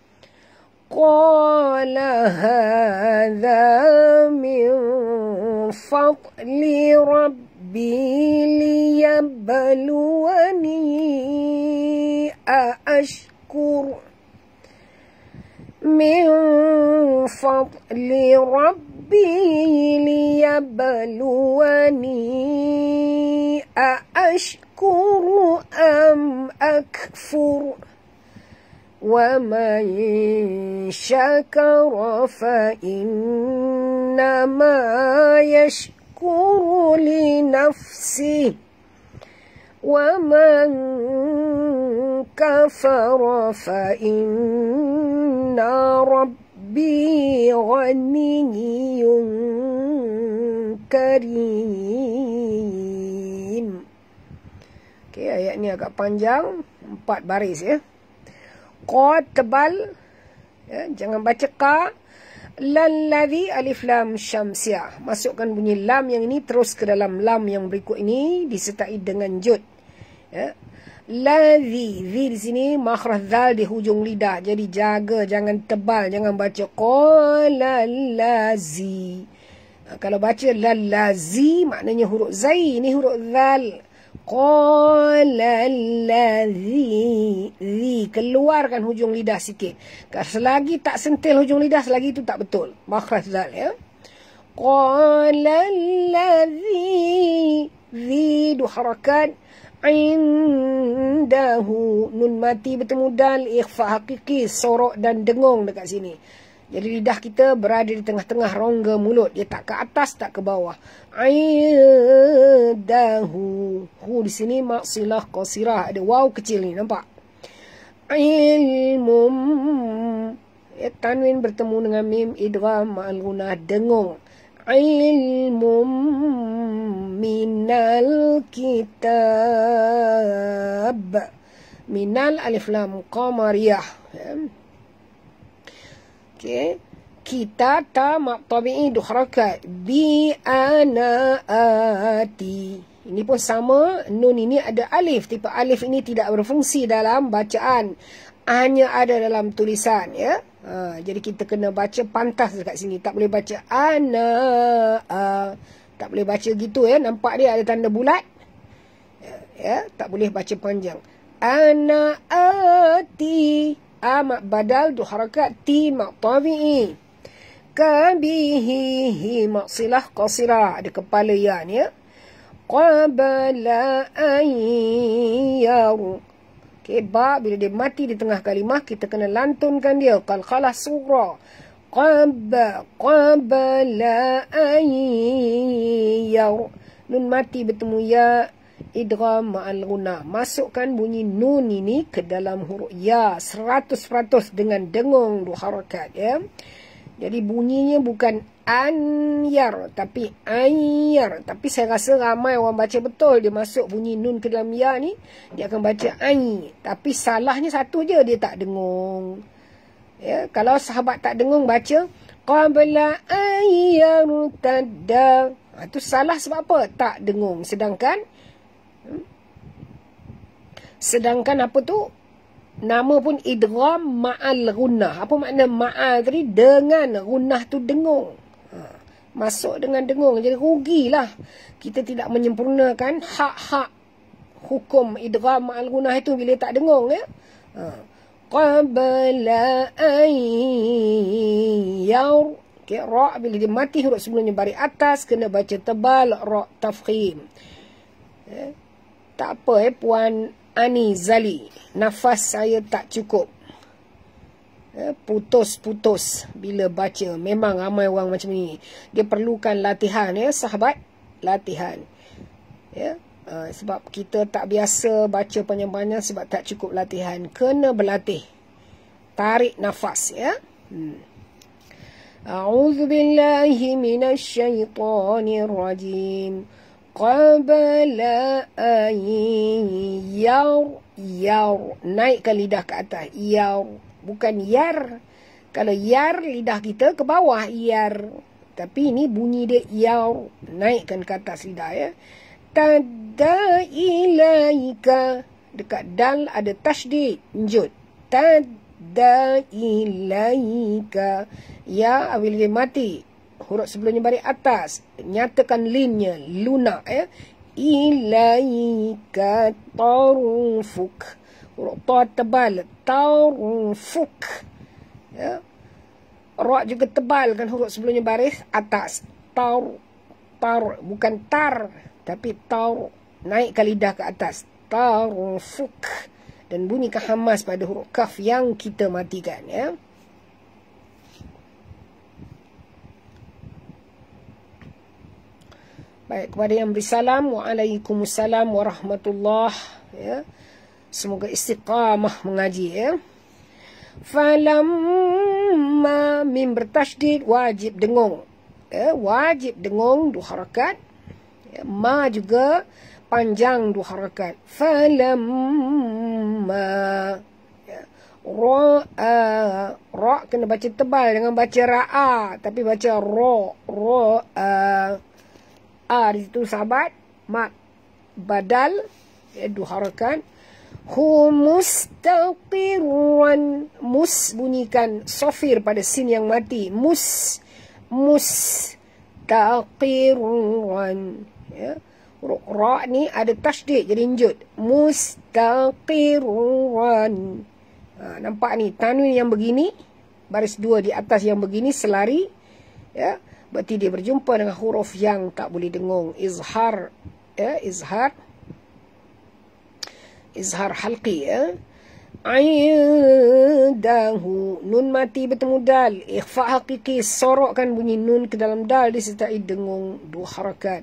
S1: قال هذا من فضل ربي ليبلوني أأشكر من فضل ربي ليبلوني أأشكر أم أكفر ومن شكر فإنما يشكر لنفسه ومن kafara fa inna rabbi ghaniyyun karim. Okey, ayat ni agak panjang, empat baris ya. Qad tebal, ya, jangan baca ka. Lalladhi alif lam syamsiah. Masukkan bunyi lam yang ini terus ke dalam lam yang berikut ini disertai dengan jud. Ya. Ladhi, zi di sini makhraj zal di hujung lidah. Jadi jaga, jangan tebal, jangan baca qala lazi. Ha, kalau baca lalazi maknanya huruf zai, ini huruf zal. Qala allazi, zi, keluarkan hujung lidah sikit. Selagi tak sentil hujung lidah, selagi itu tak betul makhraj zal ya. Qala allazi, zi du harakat, indahu, nun mati bertemu dal, ikhfa hakiki, sorok dan dengung dekat sini. Jadi lidah kita berada di tengah-tengah rongga mulut. Dia tak ke atas, tak ke bawah. Indahu. Hu di sini maksilah qasirah. Ada waw kecil ni, nampak? Ilmum. Ya, tanwin bertemu dengan mim, idgham ma'al gunah, dengung. Ilmum minal kitab. Minal alif lam qamariyah. Ya. Okay. Kita ta mak tabi'i du harakat bi ana ati. Ini pun sama, nun ini ada alif. Tipe alif ini tidak berfungsi dalam bacaan, hanya ada dalam tulisan ya. Ha, jadi kita kena baca pantas dekat sini. Tak boleh baca ana a. Tak boleh baca gitu ya. Nampak dia ada tanda bulat. Ya, ya, tak boleh baca panjang. Ana ati. A mak badal du harakat, ti mak tabi'i. Kabihi mak silah qasirah, ada kepala ya ni ya. Qabala ayyaru. Okey, ba bila dia mati di tengah kalimah kita kena lantunkan dia qalqalah surah. Qaba qabala ayyaru. Nun mati bertemu ya, idgham ma'al gunah. Masukkan bunyi nun ini ke dalam huruf ya seratus peratus dengan dengung dua harakat ya. Jadi bunyinya bukan anyar tapi anyar. Tapi saya rasa ramai orang baca betul. Dia masuk bunyi nun ke dalam ya ni, dia akan baca ay. Tapi salahnya satu je, dia tak dengung. Ya, kalau sahabat tak dengung baca qabla ayyar tadda. Ha, itu salah sebab apa? Tak dengung. Sedangkan Sedangkan apa tu? Nama pun idgham ma'al gunnah. Apa makna ma'al tadi? Dengan gunnah tu dengung. Ha, masuk dengan dengung. Jadi rugilah kita tidak menyempurnakan hak-hak hukum idgham ma'al gunnah itu bila tak dengung ya. Ha. Qabla ayyar. Okay, ra' bila dia mati huruf sebelumnya baris atas kena baca tebal, ra' tafkhim. Ya. Tak apa eh Puan Ani Zali, nafas saya tak cukup. Putus-putus bila baca. Memang ramai orang macam ni. Dia perlukan latihan ya sahabat. Latihan. Ya. Uh, sebab kita tak biasa baca panjang-panjang sebab tak cukup latihan. Kena berlatih. Tarik nafas ya. Hmm. A'udzu billahi minasyaitonir rajim. Qabla ayyar, yar, naikkan lidah ke atas, yar, bukan yar. Kalau yar lidah kita ke bawah, yar. Tapi ini bunyi dia yar, naikkan ke atas lidah ya. Tadda ilaika, dekat dal ada tasydid, njud. Tadda ilaika, ya bila dia mati huruf sebelumnya baris atas, nyatakan linnya, lunak ya. Ilaika tarufuk. Huruf ta tebal, tarufuk. Ya. Ra juga tebal kan huruf sebelumnya baris atas. Tar, tar, bukan tar, tapi tar. Naikkan lidah ke atas. Tarufuk. Dan bunyikan hamas pada huruf kaf yang kita matikan ya. Baik, kepada yang beri salam, waalaikumsalam warahmatullahi ya. Semoga istiqamah mengaji ya. Falamma mim bertasydid wajib dengung. Ya, wajib dengung dua harakat. Ya, ma juga panjang dua harakat. Falamma ya. Ra'a, ra kena baca tebal dengan baca ra'a, tapi baca ra, ra'a. A di situ sahabat, mat badal ya, dua harakat. Hu mustaqiran, mus bunyikan sofir pada sin yang mati, mus mustaqiran ya. Ra ni ada tasydid jadi njud, mustaqiran. Ha, nampak ni tanwin yang begini, baris dua di atas yang begini selari ya, berarti dia berjumpa dengan huruf yang tak boleh dengung, izhar ya, izhar izhar halqi ya. Indahu, nun mati bertemu dal, ikhfa hakiki, sorokkan bunyi nun ke dalam dal disertai dengung dua harakat.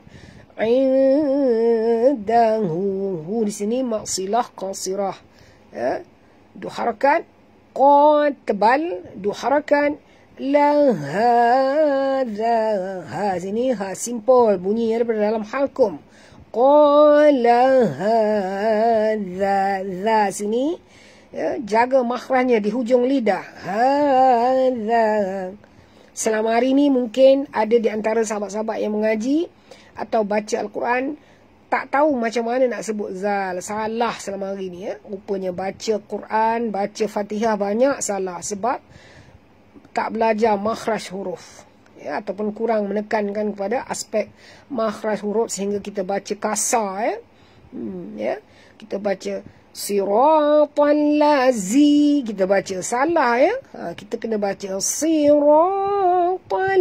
S1: Indahu, hu di sini maksilah qasirah ya, dua harakat. Qa tebal, dua harakat. La hadha, ha sini ha simple bunyinya daripada dalam halkum. Qala hadha, za sini ya, jaga makhrajnya di hujung lidah. Hadha. Selama hari ini mungkin ada di antara sahabat-sahabat yang mengaji atau baca Al-Quran tak tahu macam mana nak sebut zal. Salah selama hari ini ya. Rupanya baca Quran, baca Fatihah banyak salah sebab tak belajar makhraj huruf. Ya, ataupun kurang menekankan kepada aspek makhraj huruf sehingga kita baca kasar ya. Hmm, ya. Kita baca siratal lazi, kita baca salah ya. Ha, kita kena baca siratal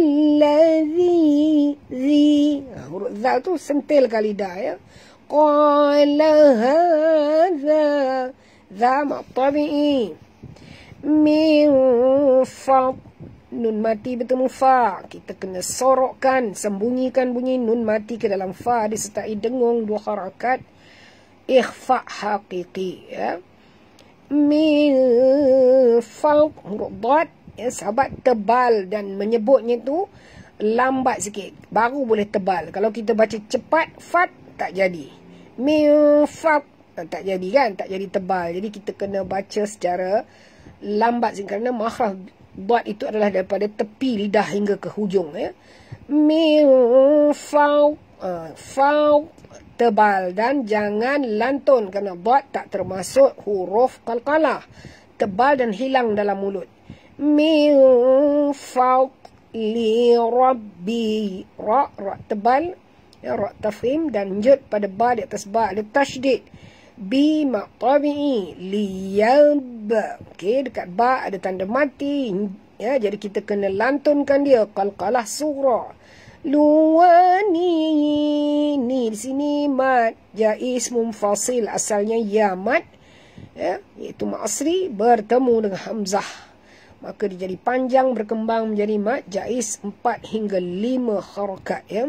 S1: lazi, zi. Ha, huruf zal tu sentil ke lidah ya. Qala hadza, za mat tabi'i. Min fad, nun mati bertemu fa, kita kena sorokkan, sembunyikan bunyi nun mati ke dalam fa disertai dengung dua harakat, ikhfa hakiki ya. Min fal, huruf dad ya, sahabat tebal dan menyebutnya tu lambat sikit baru boleh tebal. Kalau kita baca cepat fat tak jadi, min fat tak jadi kan, tak jadi tebal. Jadi kita kena baca secara lambat sikit kerana makhraj dad itu adalah daripada tepi lidah hingga ke hujung ya. Min fau, uh, fau tebal dan jangan lantun kerana dad tak termasuk huruf qalqalah, tebal dan hilang dalam mulut. Min fau li rabbi, ra, ra tebal ya, ra tafhim dan jud pada ba di atas ba ada tasydid. Bi maqtabi'i liyab, okey, dekat ba ada tanda mati ya, jadi kita kena lantunkan dia qalqalah sughra. Luwani, ni di sini mat jaiz munfasil, asalnya ya mat ya, iaitu mat asri bertemu dengan hamzah, maka dia jadi panjang berkembang menjadi mat jaiz empat hingga lima harakat ya.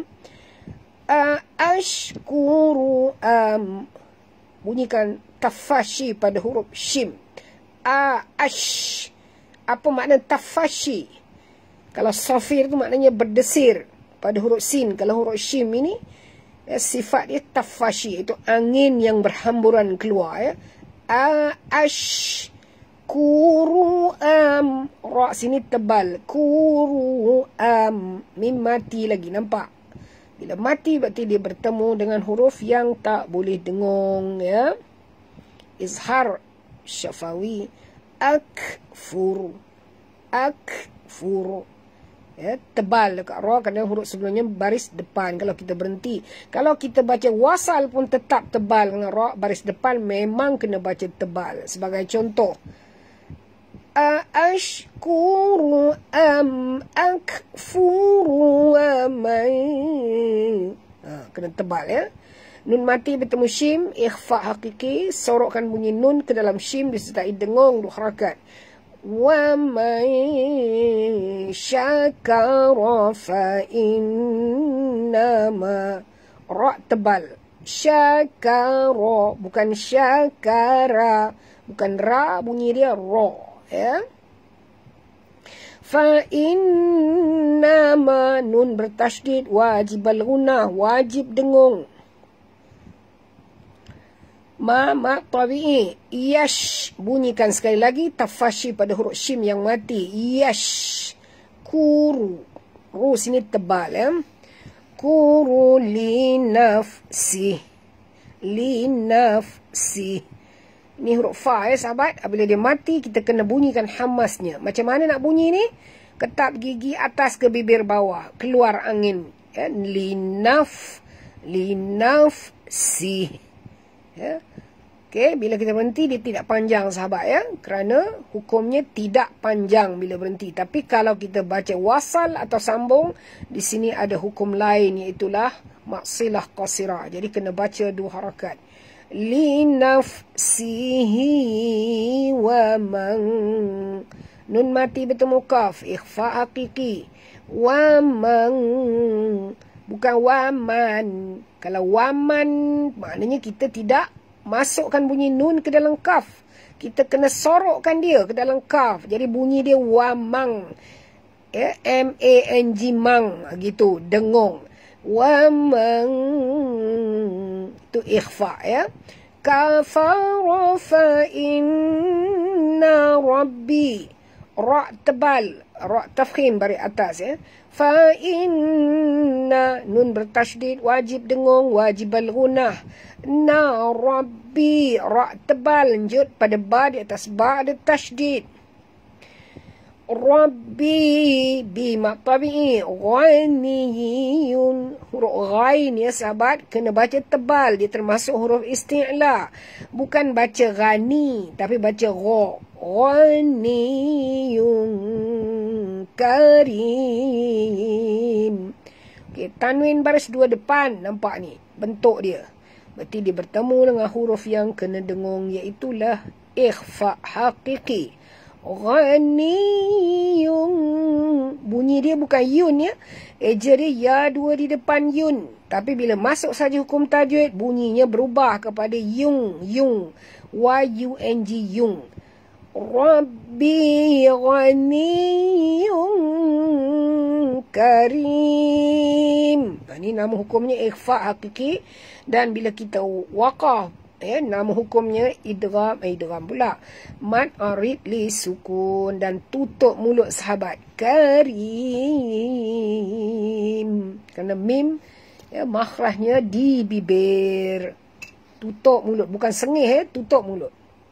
S1: Ashkuru am, bunyikan tafashi pada huruf shim. A ash, apa makna tafashi? Kalau safir tu maknanya berdesir pada huruf sin. Kalau huruf shim ini ya, sifat dia tafashi, itu angin yang berhamburan keluar ya. A ash kuru am, ra sini tebal, kuru am, mim mati lagi, nampak? Bila mati berarti dia bertemu dengan huruf yang tak boleh dengung ya. Izhar syafawi, akfuru, akfuru ya, tebal dekat ra kerana huruf sebelumnya baris depan. Kalau kita berhenti, kalau kita baca wasal pun tetap tebal dengan ra baris depan, memang kena baca tebal. Sebagai contoh, ashkuru am akfuru amai, ha, kena tebal ya. Nun mati bertemu shim, ikhfa hakiki, sorokkan bunyi nun ke dalam shim disertai dengung dua harakat. Wa may syakara fa innama, ra tebal, syakara, bukan syakara, bukan ra, bunyi dia ra, ya. Fa innama, nun bertasydid, wajibal gunah, wajib dengung. Ma ma tabi'i, yash, bunyikan sekali lagi tafashi pada huruf shim yang mati. Yash kuru, ru sini tebal, ya. Kuru li nafsi, li nafsi. Ni huruf fa, ya sahabat. Apabila dia mati, kita kena bunyikan hamasnya. Macam mana nak bunyi ni? Ketap gigi atas ke bibir bawah, keluar angin, ya. Li naf, li nafsi, ya. Okey, bila kita berhenti dia tidak panjang sahabat, ya, kerana hukumnya tidak panjang bila berhenti. Tapi kalau kita baca wasal atau sambung, di sini ada hukum lain, iaitulah maksilah qasirah. Jadi kena baca dua harakat. Li nafsihi wa man, nun mati bertemu kaf, ikhfa hakiki. Wa man, bukan waman. Kalau waman, maknanya kita tidak masukkan bunyi nun ke dalam kaf. Kita kena sorokkan dia ke dalam kaf. Jadi bunyi dia wamang, ya, M A N G, mang, gitu, dengung. Wamang, itu ikhfa, ya. Kafara fa inna rabbi, ra tebal, ra tafkhim bari atas, ya. Fa inna, nun bertasydid, wajib dengung, wajib al-gunah. Na rabbi, ra tebal, lanjut pada ba, di atas ba ada tasydid. Rabbi, bi mak tabi'i, ghaniyun, huruf ghain, ya sahabat, kena baca tebal, dia termasuk huruf isti'la. Bukan baca ghani, tapi baca gha. Ghaniyun karim. Okey, tanwin baris dua depan, nampak ni bentuk dia. Berarti dia bertemu dengan huruf yang kena dengung, iaitulah ikhfa hakiki. Ghaniyun, bunyi dia bukan yun, ya. Eja dia ya dua di depan yun. Tapi bila masuk saja hukum tajwid, bunyinya berubah kepada yung, yung, Y U N G, yung. Rabbi ghaniyun karim. Ini nama hukumnya ikhfa hakiki. Dan bila kita waqaf, ya, nama hukumnya idgham, idgham pula. Mad arid li sukun, dan tutup mulut sahabat. Karim. Kerana mim, ya, makhrajnya di bibir. Tutup mulut, bukan sengih, ya, tutup mulut.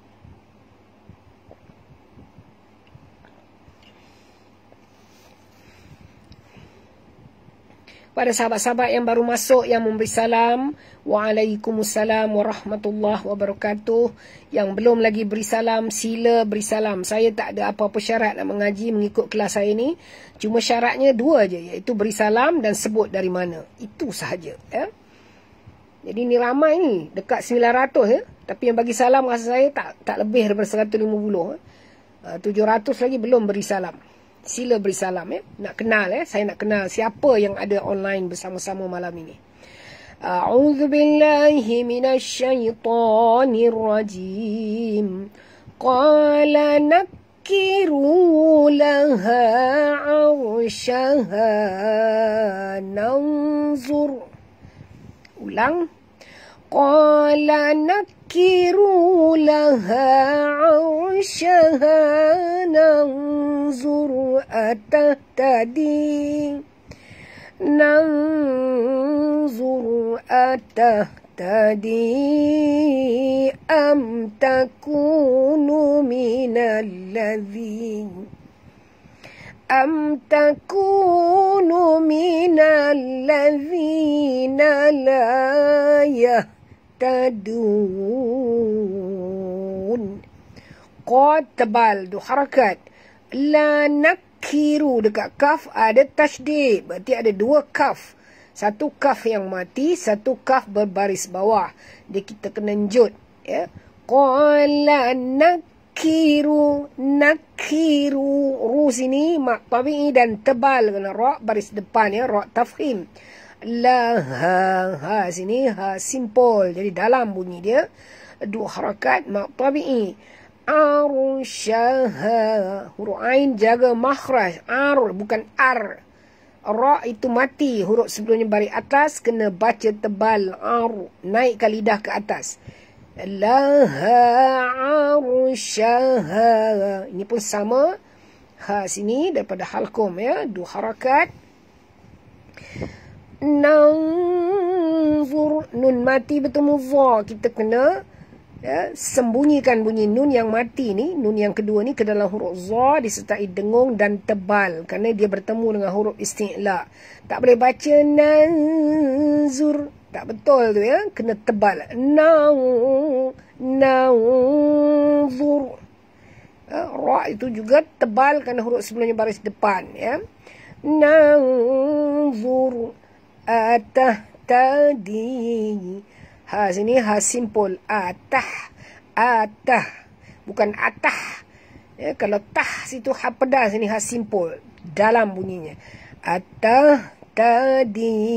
S1: Pada sahabat-sahabat yang baru masuk, yang memberi salam, Waalaikumsalam warahmatullahi wabarakatuh. Yang belum lagi beri salam, sila beri salam. Saya tak ada apa-apa syarat nak mengaji mengikut kelas saya ni. Cuma syaratnya dua je, iaitu beri salam dan sebut dari mana. Itu sahaja, ya. Jadi ni ramai ni, dekat sembilan ratus, ya. Tapi yang bagi salam rasa saya tak tak lebih daripada seratus lima puluh, ya. tujuh ratus lagi belum beri salam. Sila beri salam, ya. Nak kenal, ya. Saya nak kenal siapa yang ada online bersama-sama malam ini. A'udzu billahi minasy syaithanir rajim. Qala nakiru laha 'arsyaha nanzur. Ulang. Qala nakiru laha 'arsyaha nanzur atahtadi. Nanzur atahtadi am takunu minal ladhin am takunu minal ladhina la yahtadun. Qad tebal, du harakat. La nakiru, dekat kaf ada tasydid. Berarti ada dua kaf. Satu kaf yang mati, satu kaf berbaris bawah. Dia kita kena njut, ya. Qala nakiru, nakiru. Ru sini mak tabi'i dan tebal kena ra baris depan, ya, ra tafkhim. La ha. Ha sini ha simple. Jadi dalam bunyi dia. Dua harakat mak tabi'i. Arushaha. Huruf ain jaga makhraj. Ar bukan ar. Ra itu mati. Huruf sebelumnya baris atas kena baca tebal. Ar. Naikkan lidah ke atas. Laha arushaha. Ini pun sama. Ha sini daripada halkum ya. Dua harakat. Nanzur. Nun mati bertemu za. Kita kena ya, sembunyikan bunyi nun yang mati ni. Nun yang kedua ni ke dalam huruf za disertai dengung dan tebal. Kerana dia bertemu dengan huruf isti'la. Tak boleh baca nanzur. Tak betul tu ya. Kena tebal. Nanzur. Nanzur. Ya, ra itu juga tebal kerana huruf sebelumnya baris depan ya. Nanzur atah tadi. Ha sini ha simple. Atah. Atah. Bukan atah. Ya, kalau tah situ ha pedas, sini ha simple. Dalam bunyinya. Atah tadi.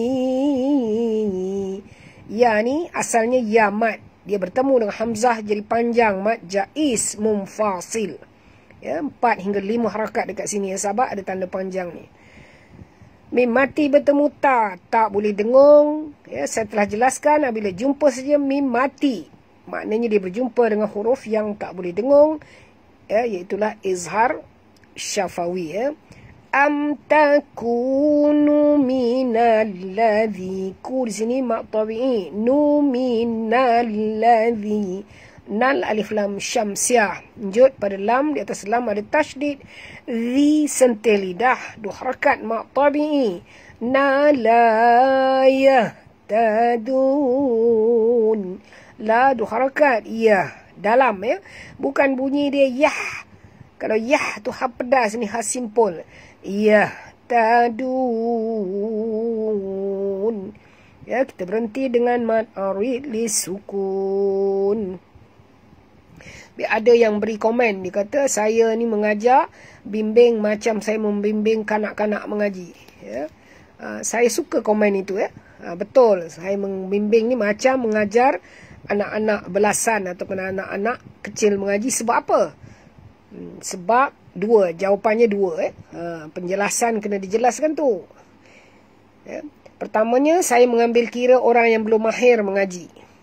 S1: Ya ni asalnya ya mat. Dia bertemu dengan hamzah jadi panjang mat jaiz mumfasil. Ya, empat hingga lima harakat dekat sini ya sahabat, ada tanda panjang ni. Mim mati bertemu ta, tak boleh dengung. Ya, saya telah jelaskan apabila jumpa saja mim mati, maknanya dia berjumpa dengan huruf yang tak boleh dengung. Ya, iaitulah izhar syafawi ya. Am takunu minal ladzi. Ku di sini mak tabi'i. Nu minal ladzi. Nal alif lam syamsiah. Lanjut pada lam, di atas lam ada tasydid. Zi sentil lidah. Dua harakat mak tabi'i. Nalayah tadun. La dua harakat. Ya. Dalam ya. Bukan bunyi dia yah. Kalau yah tu ha pedas, ni ha simple. Ya, tadun. Ya, kita berhenti dengan mad arid li sukun. Ada yang beri komen, dia kata saya ni mengajar bimbing macam saya membimbing kanak-kanak mengaji. Ya. Uh, saya suka komen itu ya. Uh, betul, saya membimbing ni macam mengajar anak-anak belasan ataupun anak-anak kecil mengaji. Sebab apa? Hmm, sebab dua, jawapannya dua eh. Ha, penjelasan kena dijelaskan tu. Ya. Pertamanya, saya mengambil kira orang yang belum mahir mengaji.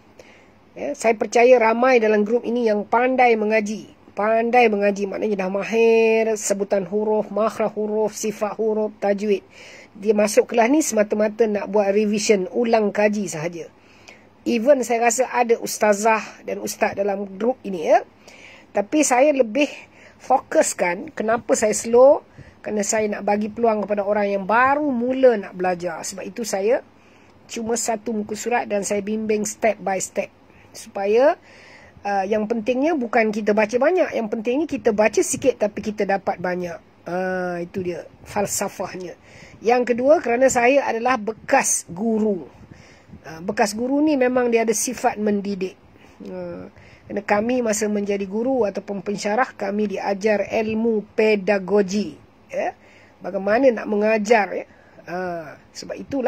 S1: Ya. Saya percaya ramai dalam grup ini yang pandai mengaji. Pandai mengaji maknanya dah mahir sebutan huruf, makhraj huruf, sifat huruf, tajwid. Dia masuk kelas ni semata-mata nak buat revision, ulang kaji sahaja. Even saya rasa ada ustazah dan ustaz dalam grup ini ya. Tapi saya lebih fokuskan kenapa saya slow, kerana saya nak bagi peluang kepada orang yang baru mula nak belajar. Sebab itu saya cuma satu muka surat dan saya bimbing step by step. Supaya uh, yang pentingnya bukan kita baca banyak, yang pentingnya kita baca sikit tapi kita dapat banyak. uh, Itu dia falsafahnya. Yang kedua, kerana saya adalah bekas guru. uh, Bekas guru ni memang dia ada sifat mendidik. uh, Kerana kami masa menjadi guru ataupun pensyarah, kami diajar ilmu pedagogi. Ya? Bagaimana nak mengajar. Ya? Ha, sebab itulah,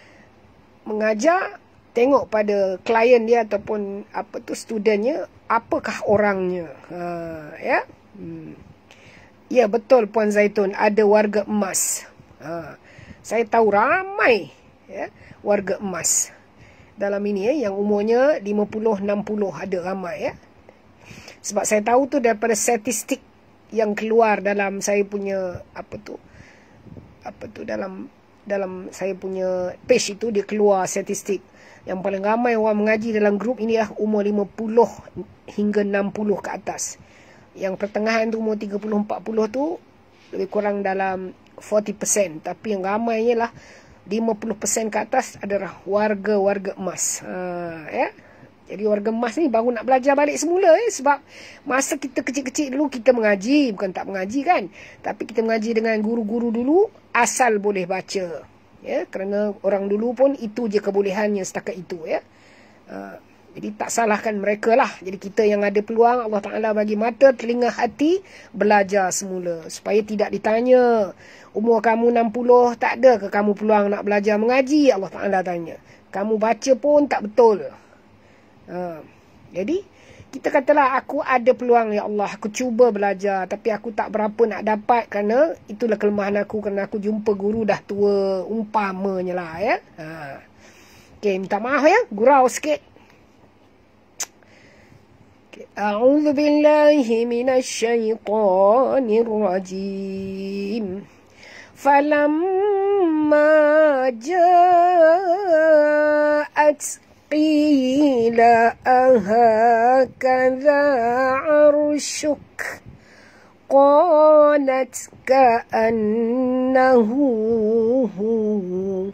S1: mengajar, tengok pada klien dia ataupun apa tu studentnya, apakah orangnya. Ha, ya? Hmm. Ya, betul Puan Zaitun, ada warga emas. Ha, saya tahu ramai ya, warga emas dalam ini ya, yang umurnya lima puluh enam puluh ada ramai ya. Sebab saya tahu tu daripada statistik yang keluar dalam saya punya apa tu apa tu dalam dalam saya punya page itu, dia keluar statistik yang paling ramai orang mengaji dalam grup ini ya, umur lima puluh hingga enam puluh ke atas. Yang pertengahan tu umur tiga puluh empat puluh tu lebih kurang dalam empat puluh peratus, tapi yang ramainya lah lima puluh peratus ke atas adalah warga-warga emas. Ha, ya? Jadi warga emas ni baru nak belajar balik semula. Eh? Sebab masa kita kecil-kecil dulu kita mengaji. Bukan tak mengaji kan. Tapi kita mengaji dengan guru-guru dulu. Asal boleh baca. Ya? Kerana orang dulu pun itu je kebolehannya setakat itu. Ya? Ha, Jadi tak salahkan mereka lah. Jadi kita yang ada peluang, Allah Ta'ala bagi mata, telinga, hati, belajar semula. Supaya tidak ditanya, umur kamu enam puluh, tak ada ke kamu peluang nak belajar mengaji? Allah Ta'ala tanya. Kamu baca pun tak betul. Ha. Jadi, kita katalah aku ada peluang, ya Allah, aku cuba belajar. Tapi aku tak berapa nak dapat kerana itulah kelemahan aku. Kerana aku jumpa guru dah tua, umpamanya lah ya. Ha. Okay, minta maaf ya, gurau sikit. أعوذ بالله من الشيطان الرجيم فلما جاءت قيل أهكذا عرشك قالت كأنه هو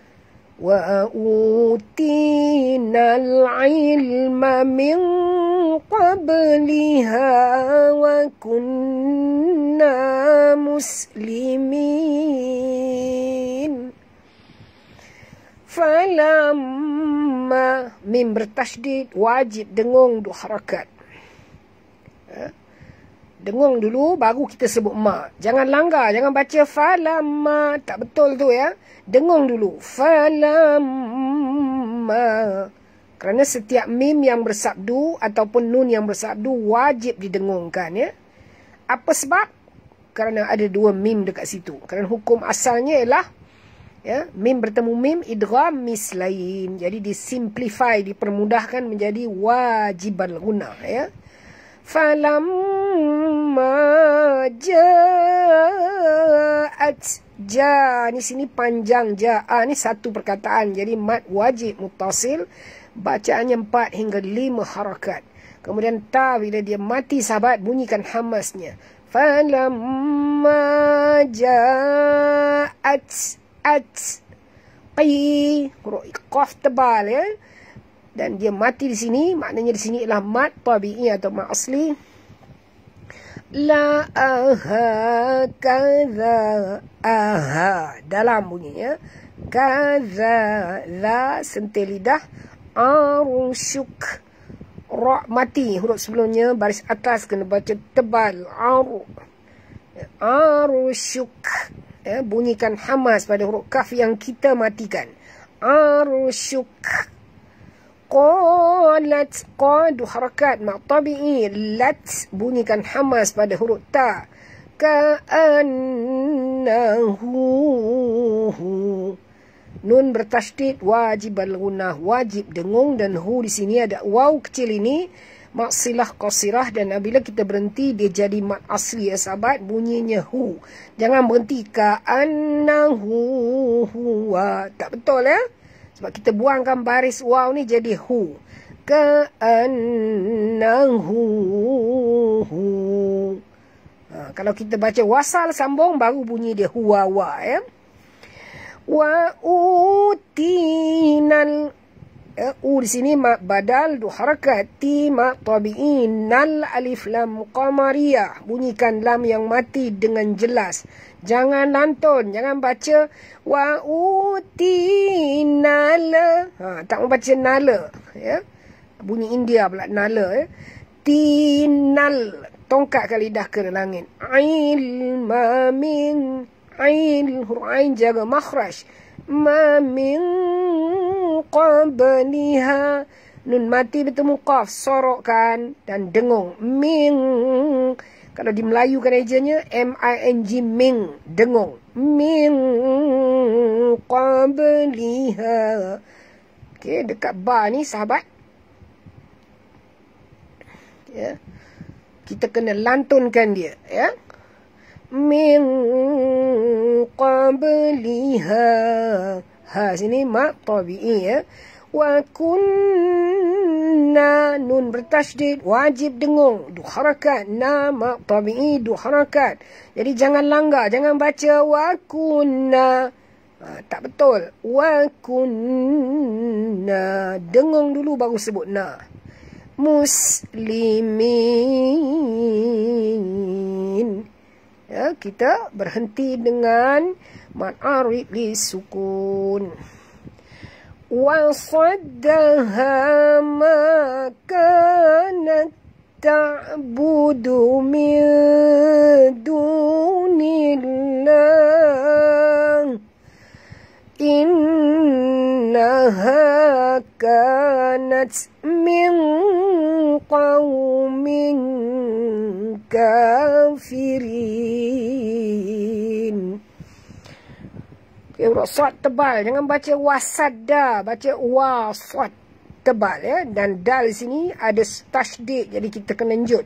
S1: وأوتينا العلم من قبلها وكنا مسلمين فلما mim bertasydid wajib dengung dua harakat. Dengung dulu baru kita sebut ma. Jangan langgar, jangan baca falamma, tak betul tu ya. Dengung dulu falamma. Kerana setiap mim yang bersabdu ataupun nun yang bersabdu wajib didengungkan ya. Apa sebab? Kerana ada dua mim dekat situ. Kerana hukum asalnya ialah ya, mim bertemu mim idgham mislain. Jadi disimplify, dipermudahkan menjadi wajibal gunah ya. Falamma ja'at ja, ni sini panjang ja'a ni satu perkataan, jadi mad wajib muttasil, bacaannya empat hingga lima harakat. Kemudian ta bila dia mati sahabat bunyikan hamasnya. Falamma ja'at at qi, huruf qaf tebal ya. Dan dia mati di sini, maknanya di sini ialah mad tabi'i atau mad asli. La aha kaza aha, dalam bunyinya. Kaza la sentil lidah. Arusyuk, ra mati, huruf sebelumnya baris atas kena baca tebal. Aru Arusyuk ya, bunyikan hamas pada huruf kaf yang kita matikan. Arusyuk. Qalat, qad harakat mak tabi'i. Lat bunyikan hamas pada huruf ta. Ka'annahu, nun bertasydid wajib al-gunah, wajib dengung, dan hu di sini ada waw kecil ini mak silah qasirah, dan bila kita berhenti dia jadi mat asli ya sahabat, bunyinya hu. Jangan berhenti ka'annahu huwa, tak betul ya. Sebab kita buangkan baris waw ni jadi hu. Ka'annahu hu. Ha, kalau kita baca wasal sambung baru bunyi dia huwa wa ya. Wa utinal, ya, u di sini mak badal dua harakat. Ti mak tabi'in. Nal alif lam qamariyah, bunyikan lam yang mati dengan jelas. Jangan lantun, jangan baca wa utinal. Ha, tak mau baca nala ya. Bunyi India pula nala ya. Tinal, tongkatkan lidah ke langit. Ilma min ain, huruf ain jaga makhraj. Ma min qabliha, nun mati bertemu qaf, sorokkan dan dengung. Min, kalau di Melayu kan ejanya M I N G, ming, dengung. Min qabliha. Okey, dekat ba ni sahabat ya, kita kena lantunkan dia ya. Min qabliha, ha sini mak tabi'i ya. Wa kunna, nun bertasydid wajib dengung, dua harakat. Na mak tabi'i dua harakat. Jadi jangan langgar, jangan baca wa kunna. Ha, tak betul. Wa kunna, dengung dulu baru sebut na. Muslimin ya, kita berhenti dengan mad arid li sukun. وصدها ما كانت تعبد من دون الله إنها كانت من قوم kafirin. Okay, huruf sad tebal. Jangan baca wasadda. Baca wasad tebal ya. Dan dal sini ada tasydid. Jadi kita kena lanjut.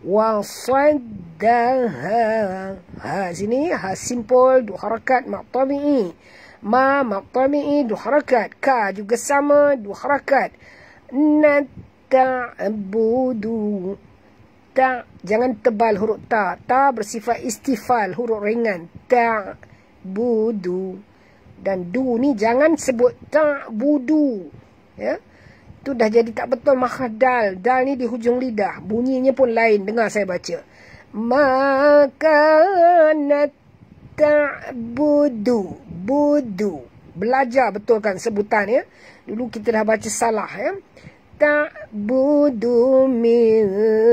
S1: Wasaddaha. Ha sini ha simple dua harakat mak tabi'i. Ma mak tabi'i dua harakat. Ka juga sama dua harakat. Nata'budu. Ta jangan tebal huruf ta. Ta bersifat istifal, huruf ringan. Ta'budu. Dan du ni jangan sebut ta'budu. Ya. Tu dah jadi tak betul makhraj dal. Dal ni di hujung lidah. Bunyinya pun lain. Dengar saya baca. Maka ta'budu. Budu. Belajar betulkan sebutan ya. Dulu kita dah baca salah ya. Ta'budu min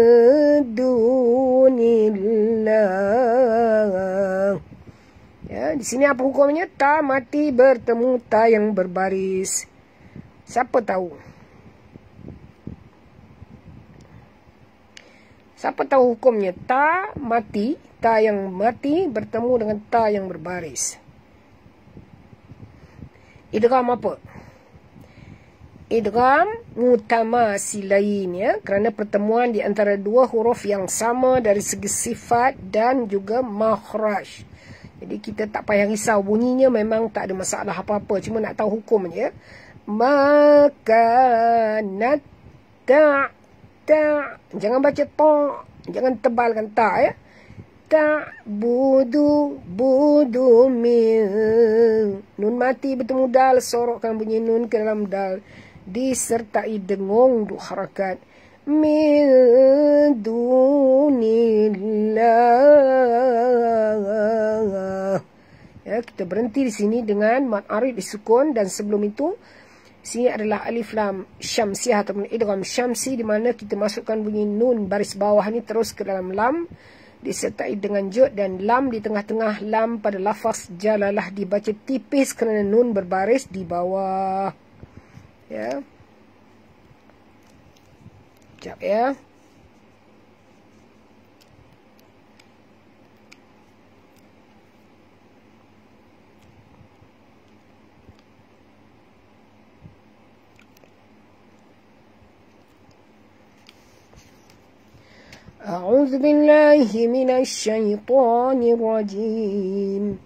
S1: dunillah. Ya, di sini apa hukumnya? Ta mati bertemu ta yang berbaris. Siapa tahu? Siapa tahu hukumnya? Ta mati, ta yang mati bertemu dengan ta yang berbaris. Idgham apa? Idgham mutamasilain ya, kerana pertemuan di antara dua huruf yang sama dari segi sifat dan juga makhraj. Jadi kita tak payah risau, bunyinya memang tak ada masalah apa-apa, cuma nak tahu hukumnya. Maka nat ta ta, jangan baca ta, jangan tebalkan ta ya. Ta budu budu min. Nun mati bertemu dal, sorokkan bunyi nun ke dalam dal, disertai dengung dua harakat. Min dunillah. Ya, kita berhenti di sini dengan mad arid disukun, dan sebelum itu sini adalah alif lam syamsiah ataupun idgham syamsi, di mana kita masukkan bunyi nun baris bawah ni terus ke dalam lam disertai dengan jud, dan lam di tengah-tengah lam pada lafaz jalalah dibaca tipis kerana nun berbaris di bawah. Ya. Sekejap ya. A'udzu billahi minasy syaithanir rajim.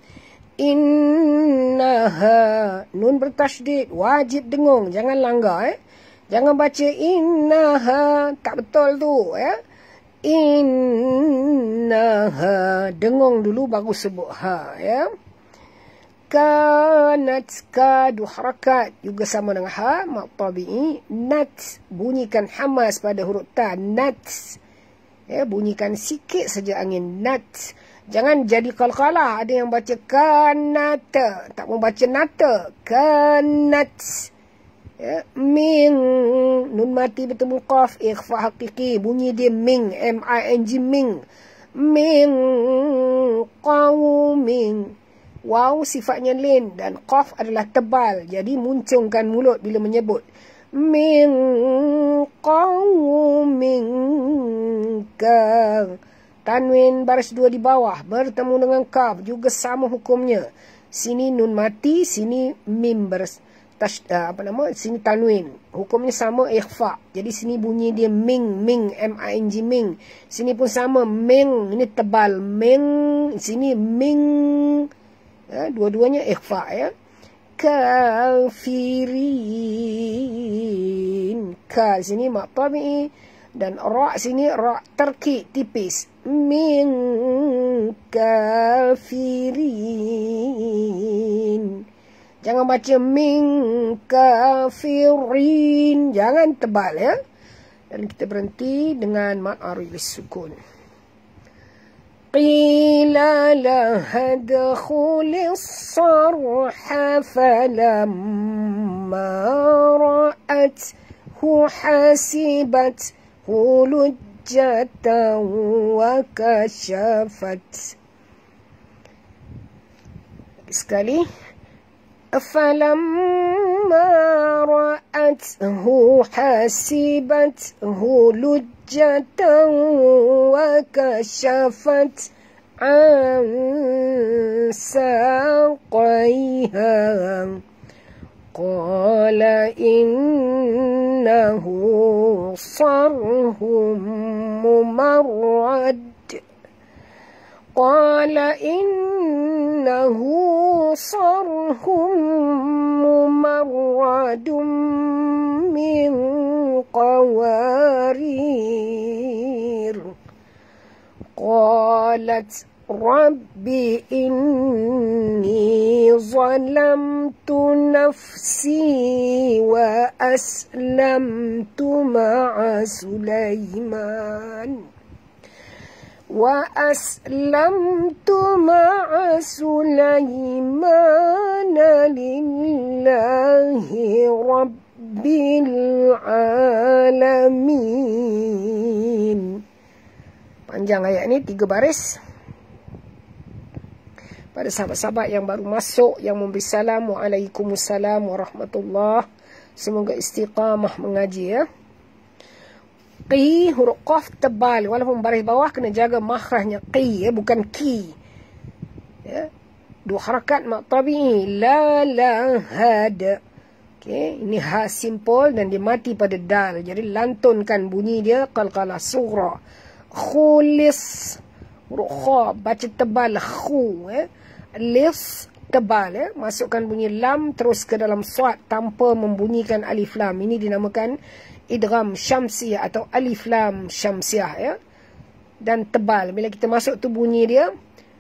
S1: Innaha, nun bertasydid, wajib dengung, jangan langgar eh. Jangan baca innaha, tak betul tu ya. Innaha, dengung dulu baru sebut ha ya. Kanat, ka dua harakat juga sama dengan ha mak tabi'i. Nat, bunyikan hamas pada huruf ta, nat. Ya, bunyikan sikit saja angin, nat. Jangan jadi qalqalah, ada yang baca kanata, tak mau baca nata, kanat. Ya, min, nun mati bertemu qaf, ikhfa hakiki, bunyi dia ming, M I N G, ming. Min qawmin, waw sifatnya lin, dan qaf adalah tebal, jadi muncungkan mulut bila menyebut. Min qawmin ka, tanwin baris dua di bawah bertemu dengan kaf, juga sama hukumnya. Sini nun mati, sini mim baris tash, uh, apa nama, sini tanwin, hukumnya sama, ikhfa. Jadi sini bunyi dia ming, ming, M I N G, ming. Sini pun sama, ming, ini tebal, ming, sini ming, ya, dua-duanya ikhfa ya. Kafirin, ka sini mak tabi'i, dan ra sini ra terki tipis. Min kafirin, jangan baca min kafirin, jangan tebal ya. Dan kita berhenti dengan mad arid sukun. Qila laha dkhulis الصرح فلما رأته حسبته لجة وكشفت. Sekali. فلما رأته حسبته لجة وكشفت عن ساقيها قال إنه صرح ممرد قال إنه صرح ممرد من قوارير قالت رب إني ظلمت نفسي وأسلمت مع سليمان وأسلمت مع سليمان لله رب العالمين. Panjang ayat ni, tiga baris. Pada sahabat-sahabat yang baru masuk, yang memberi salam, Waalaikumsalam warahmatullahi. Semoga istiqamah mengaji ya. Qi, huruf qaf tebal, walaupun baris bawah kena jaga makhrajnya qi ya, bukan ki ya. Dua harakat mak tabi'i, la la had. Okey, ini ha simple dan dia mati pada dal, jadi lantunkan bunyi dia qalqalah sughra. Khulis, huruf kha baca tebal khu ya. Lis tebal ya, masukkan bunyi lam terus ke dalam sad tanpa membunyikan alif lam. Ini dinamakan idgham syamsiyah atau alif lam syamsiyah ya. Dan tebal, bila kita masuk tu bunyi dia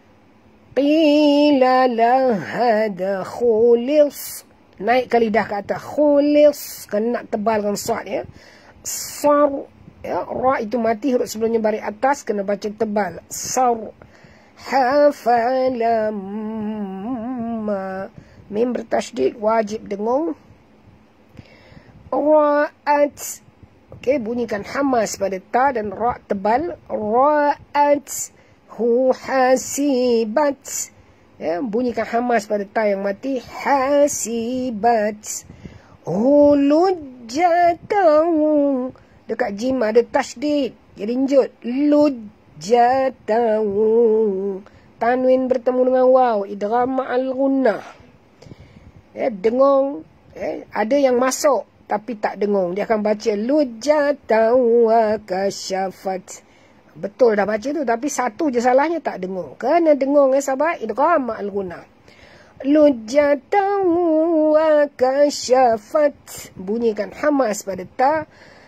S1: qila la hada khulis, naikkan lidah ke atas, khulis, kena nak tebalkan sad ya. Sar ya, ra itu mati, huruf sebelumnya baris atas kena baca tebal. Sar hafalamma, mim bertasydid wajib dengung. Ra'at, okey, bunyikan hamas pada ta dan ra tebal. Ra'at hu hasibat ya, bunyikan hamas pada ta yang mati. Hasibat hu lujjatan, dekat jim ada tasydid jadi njut. Lujjatan, tanwin bertemu dengan waw, idgham ma'al gunnah ya, dengung ya. Ada yang masuk tapi tak dengung, dia akan baca lujjatan wa kasyafat. Betul dah baca tu, tapi satu je salahnya, tak dengung. Kena dengung ya sahabat, idgham ma'al gunnah. Lujjatan wa kasyafat, bunyikan hamas pada ta.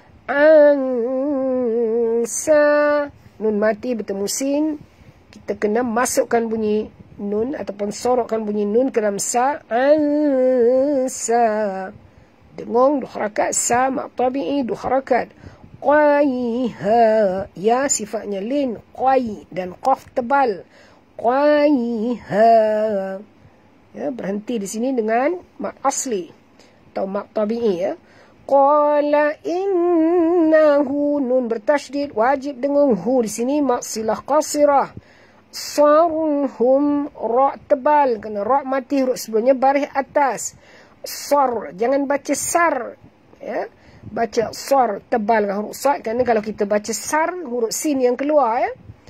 S1: Ansa, nun mati bertemu sin, kita kena masukkan bunyi nun ataupun sorokkan bunyi nun ke dalam sa. Ansa, dengung dua harakat. Sa mak tabi'i dua harakat. Qaiha, ya sifatnya lin, qai, dan qaf tebal. Qaiha ya, berhenti di sini dengan mak asli atau mak tabi'i ya. Qala innahu, nun bertasydid wajib dengung. Hu di sini mak silah qasirah. Sarhum, ra tebal, kena ra mati, huruf sebelumnya baris atas. Sar, jangan baca sar ya, baca sar tebal dengan huruf sad, kerana kalau kita baca sar, huruf sin yang keluar ya.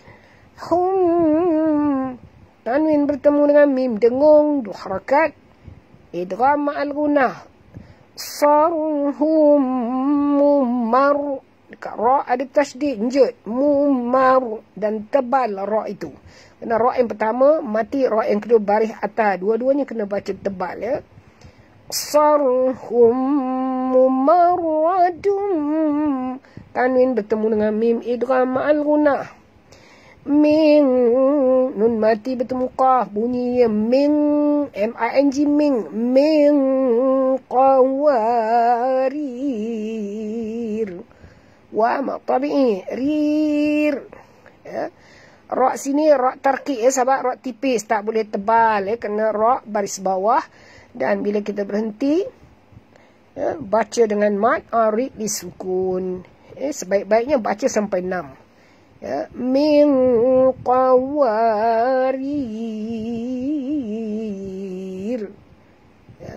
S1: Hum, tanwin bertemu dengan mim dengung dua harakat, idgham ma'al gunnah. Sarhum mumar, dekat ra ada tasydid njut, mumar, dan tebal ra itu. Kena ra yang pertama mati, ra yang kedua baris atas, dua-duanya kena baca tebal ya. Sarhum mumarradum, tanwin bertemu dengan mim, idgham ma'al gunnah. Min, nun mati bertemu qaf, bunyi min, M I N G, min, min qawarir. Wa ma tabi'i, rir ya. Ra sini ra tarqiq ya sahabat, ra tipis, tak boleh tebal ya, kena ra baris bawah. Dan bila kita berhenti, ya, baca dengan mad arid disukun. Ya, sebaik-baiknya baca sampai enam. Ya, min qawarir. Ya.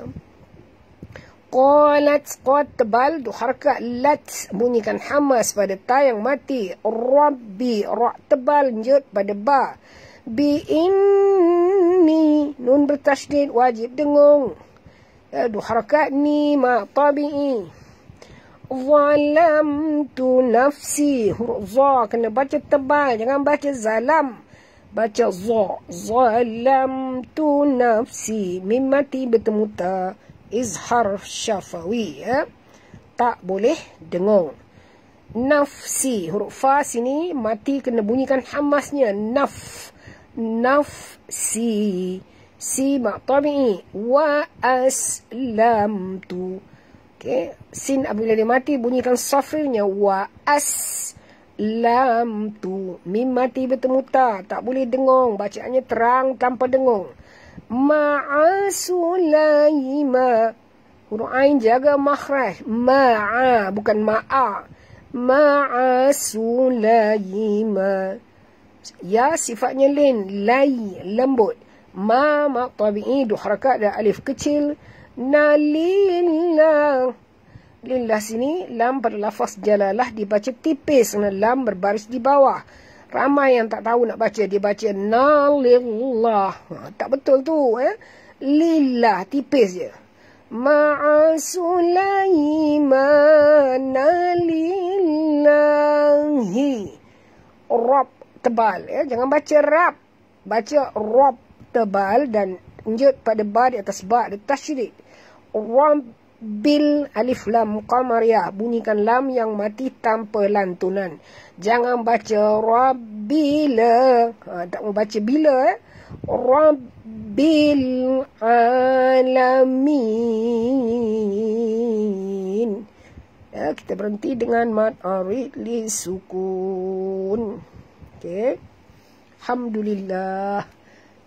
S1: Qalat, qad tebal, du harakat lat, bunyikan hamas pada ta yang mati. Rabbi, ra tebal, njut pada ba. Bi inni, nun bertasydid, wajib dengung. Ya, du harakat ni ma tabi'i. Zalamtu nafsi, huruf za kena baca tebal, jangan baca zalam, baca za. Zalamtu nafsi, mim mati bertemu ta, izhar syafawi, ya. Tak boleh dengung. Nafsi, huruf fa sini mati kena bunyikan hamasnya, naf, nafsi, si mak tabi'i. Wa aslamtu. Okay. Sin apabila dia mati bunyikan safirnya, wa aslamtu. Mim mati bertemu ta, tak boleh dengung, bacaannya terang tanpa dengung. Ma'a Sulaima, huruf ain jaga makhraj, ma'a bukan ma'a. Ma'a Sulaima, ya sifatnya lin, lay lembut. Ma ma tabi'i, du harakat dan alif kecil. Na lillah, lillah sini lam pada lafaz jalalah dibaca tipis, kerana lam berbaris di bawah. Ramai yang tak tahu nak baca, dia baca na lillah, ha, tak betul tu, eh? Lillah tipis je. Ma'a Sulaimana lillahi, rab tebal, ya? Jangan baca rab, baca rab tebal dan njut pada ba di atas ba, ada tasydid. Rabbil, alif lam qamariyah, bunyikan lam yang mati tanpa lantunan. Jangan baca rabbila, ha, tak mau baca bila, eh? Rabbil alamin. Ya, kita berhenti dengan mad arid li sukun. Okey. Alhamdulillah.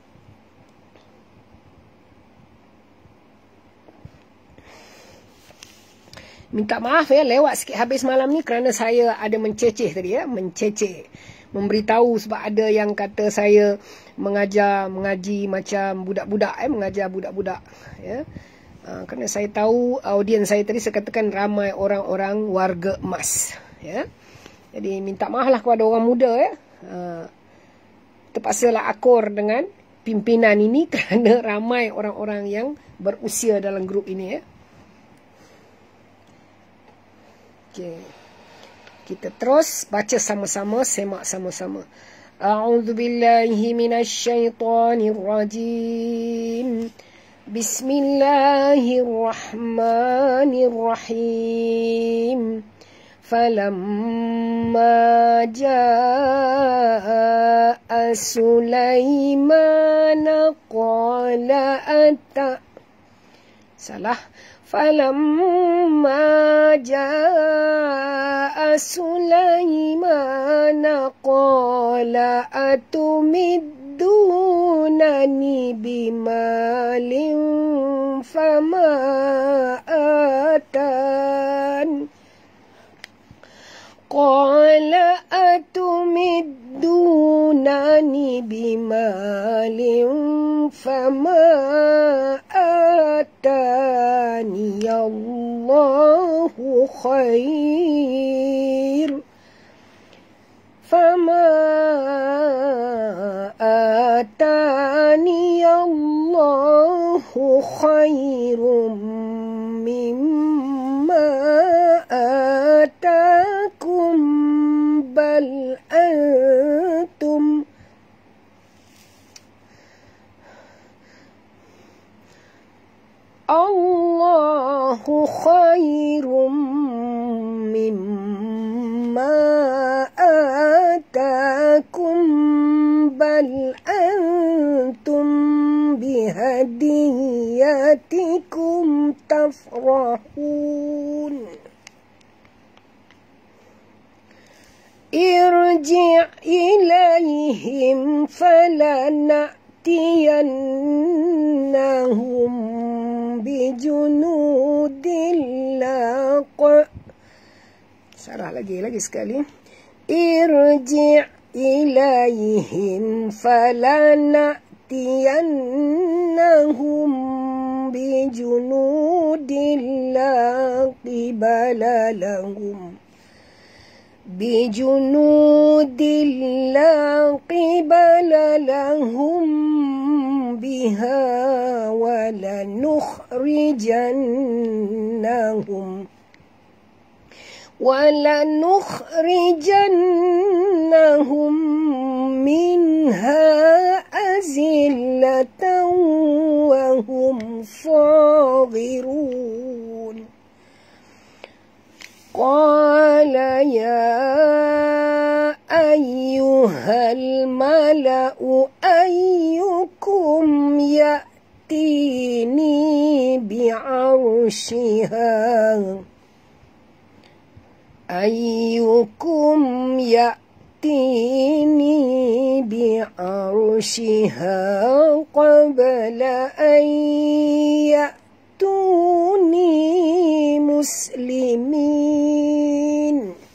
S1: Minta maaf ya, lewat sikit habis malam ni kerana saya ada menceceh tadi ya, menceceh. Memberitahu sebab ada yang kata saya mengajar, mengaji macam budak-budak, eh, mengajar budak-budak. Ya. Uh, kerana saya tahu audiens saya tadi, saya katakan ramai orang-orang warga emas. Ya. Jadi minta maaf lah kepada orang muda ya. Uh, terpaksalah akur dengan pimpinan ini kerana ramai orang-orang yang berusia dalam grup ini ya. Okay. Kita terus baca sama-sama, semak sama-sama. A'udzu billahi minasyaitonir rajim. Bismillahirrahmanirrahim. Falamma jaa'a Sulaimana qala ata. Salah. Falamma jaa'a Sulaimana qala atumiddunani bimalin fama atan. Qala atumiddunani bimalin fama atani Allahu khair. Fama atani Allahu khairum mimma atakum bal antum Allahu khairum mimma atakum bal antum bihadiyatikum tafrahun. ارجع إليهم فلنأتينهم بجنود لا ق salah lagi lagi sekali irji' ilaihim falana'tiyannahum bijunudin la qibala lahum bijunudin la qibala lahum biha walanukhrijannahum وَلَنُخْرِجَنَّهُمْ مِنْهَا أَذِلَّةً وَهُمْ صَاغِرُونَ قَالَ يَا أَيُّهَا الْمَلَأُ أَيُّكُمْ يَأْتِينِي بِعَرْشِهَا أيكم يأتيني بعرشها قبل أن يأتوني مسلمين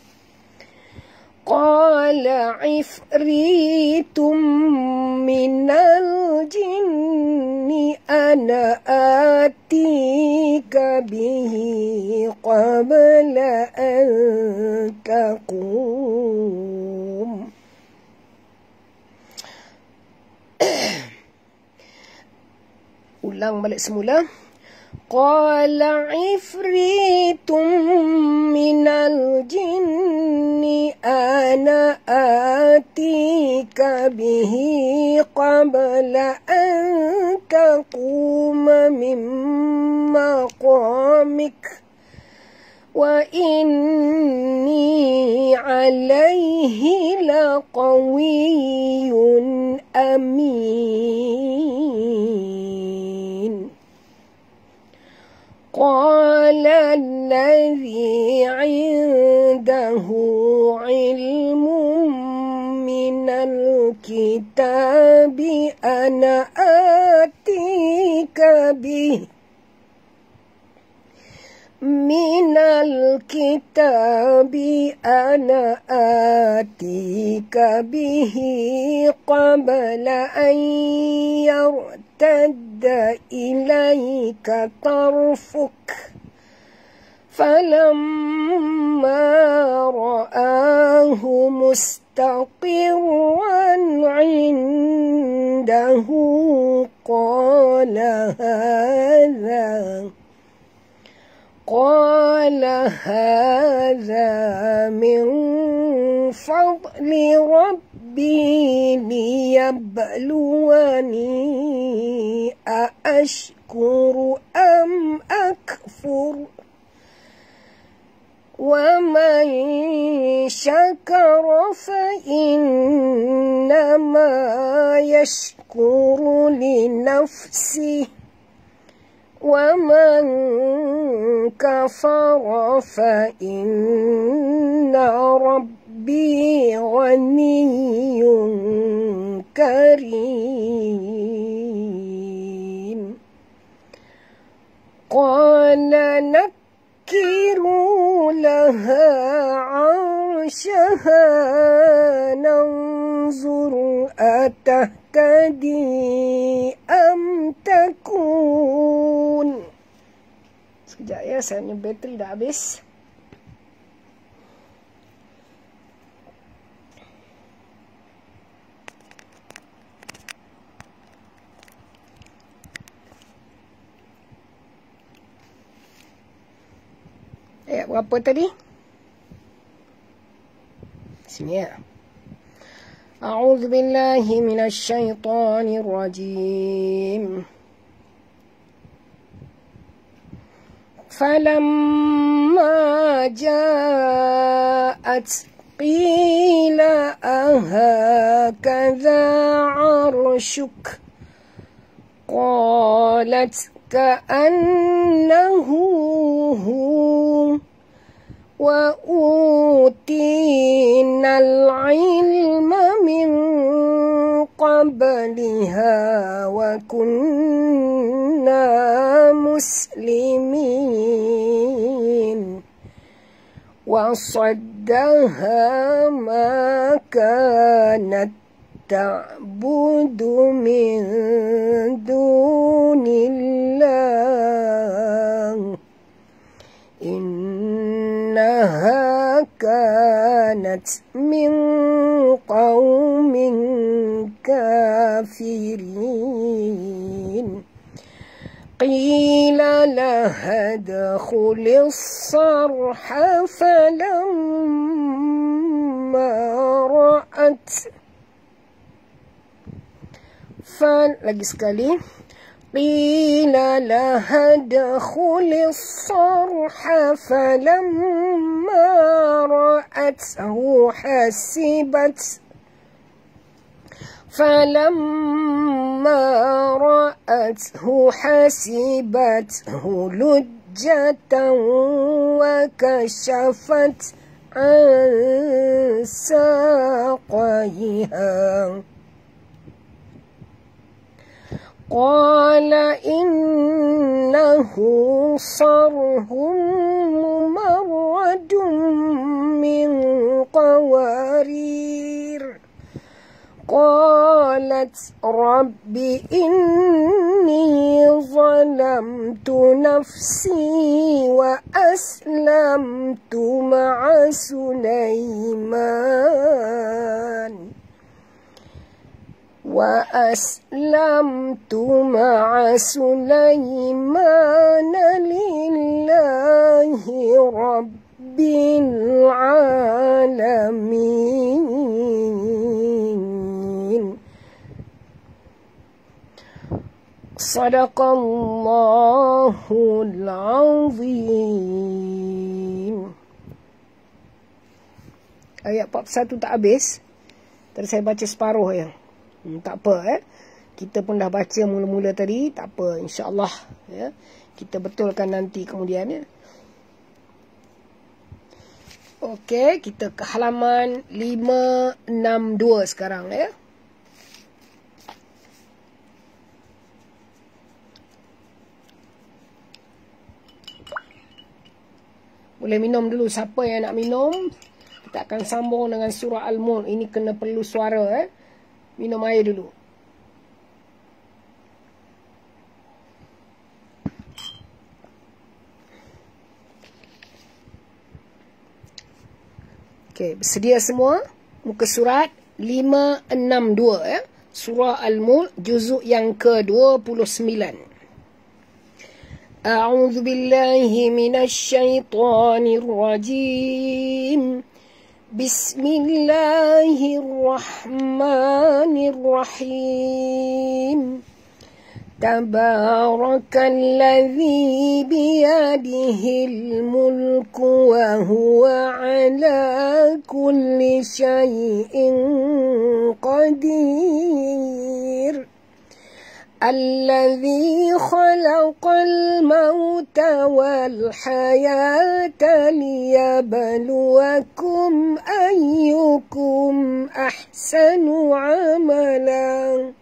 S1: قال عفريت من الجن أنا آتيك به قبل أن تقوم ulang balik semula. Qala ifritun minal jinni ana atika bihi qabla an taquma min maqamik wa inni alayhi laqawiyyun amin. قال الذي عنده علم من الكتاب أنا آتيك به من الكتاب أنا آتيك به قبل أن يرتد إليك طرفك فلما رآه مستقرا عنده قال هذا قال هذا من فضل ربي ليبلوني أأشكر أم أكفر ومن شكر فإنما يشكر لنفسه ومن كفر فإن ربي غني كريم. قال نكروا لها عرشها ننظر أتهتدي أم تكون. Sekejap ya, saya punya bateri dah habis. Ayat berapa tadi? Sini ya. A'udzu billahi minasy syaithanir rajim. فلما جاءت قيل أهكذا عرشك قالت كأنه هو وأوتينا العلم من قبلها وكنا مسلمين وصدها ما كانت تعبد من دون الله إنها كانت من قوم كافرين قيل لها ادخل الصرح فلما رأت lagi sekali قيل لها ادخل الصرح فلما رأته حسبت فلما رأته حسبته لجة وكشفت عن ساقيها قال إنه صرح ممرد من قوارير قالت رب إني ظلمت نفسي وأسلمت مع سليمان وأسلمت مع سليمان لله رب العالمين. صدق الله العظيم. Ayat empat puluh satu tak habis. Tadi saya baca separuh ya. Hmm, tak apa eh. Kita pun dah baca mula-mula tadi, tak apa, insya-Allah ya. Kita betulkan nanti kemudian ya. Okey, kita ke halaman lima enam dua sekarang ya. Boleh minum dulu siapa yang nak minum. Kita akan sambung dengan surah Al-Mulk. Ini kena perlu suara eh. Minum air dulu. Okey, bersedia semua? Muka surat lima enam dua ya. Surah Al-Mulk juzuk yang ke dua puluh sembilan. A'udzu billahi minasy syaithanir rajim. Bismillahirrahmanirrahim. Tabarakalladzi biyadihil mulku wa huwa ala kulli syai'in qadir. الذي خلق الموت والحياة ليبلوكم أيكم أحسن عملا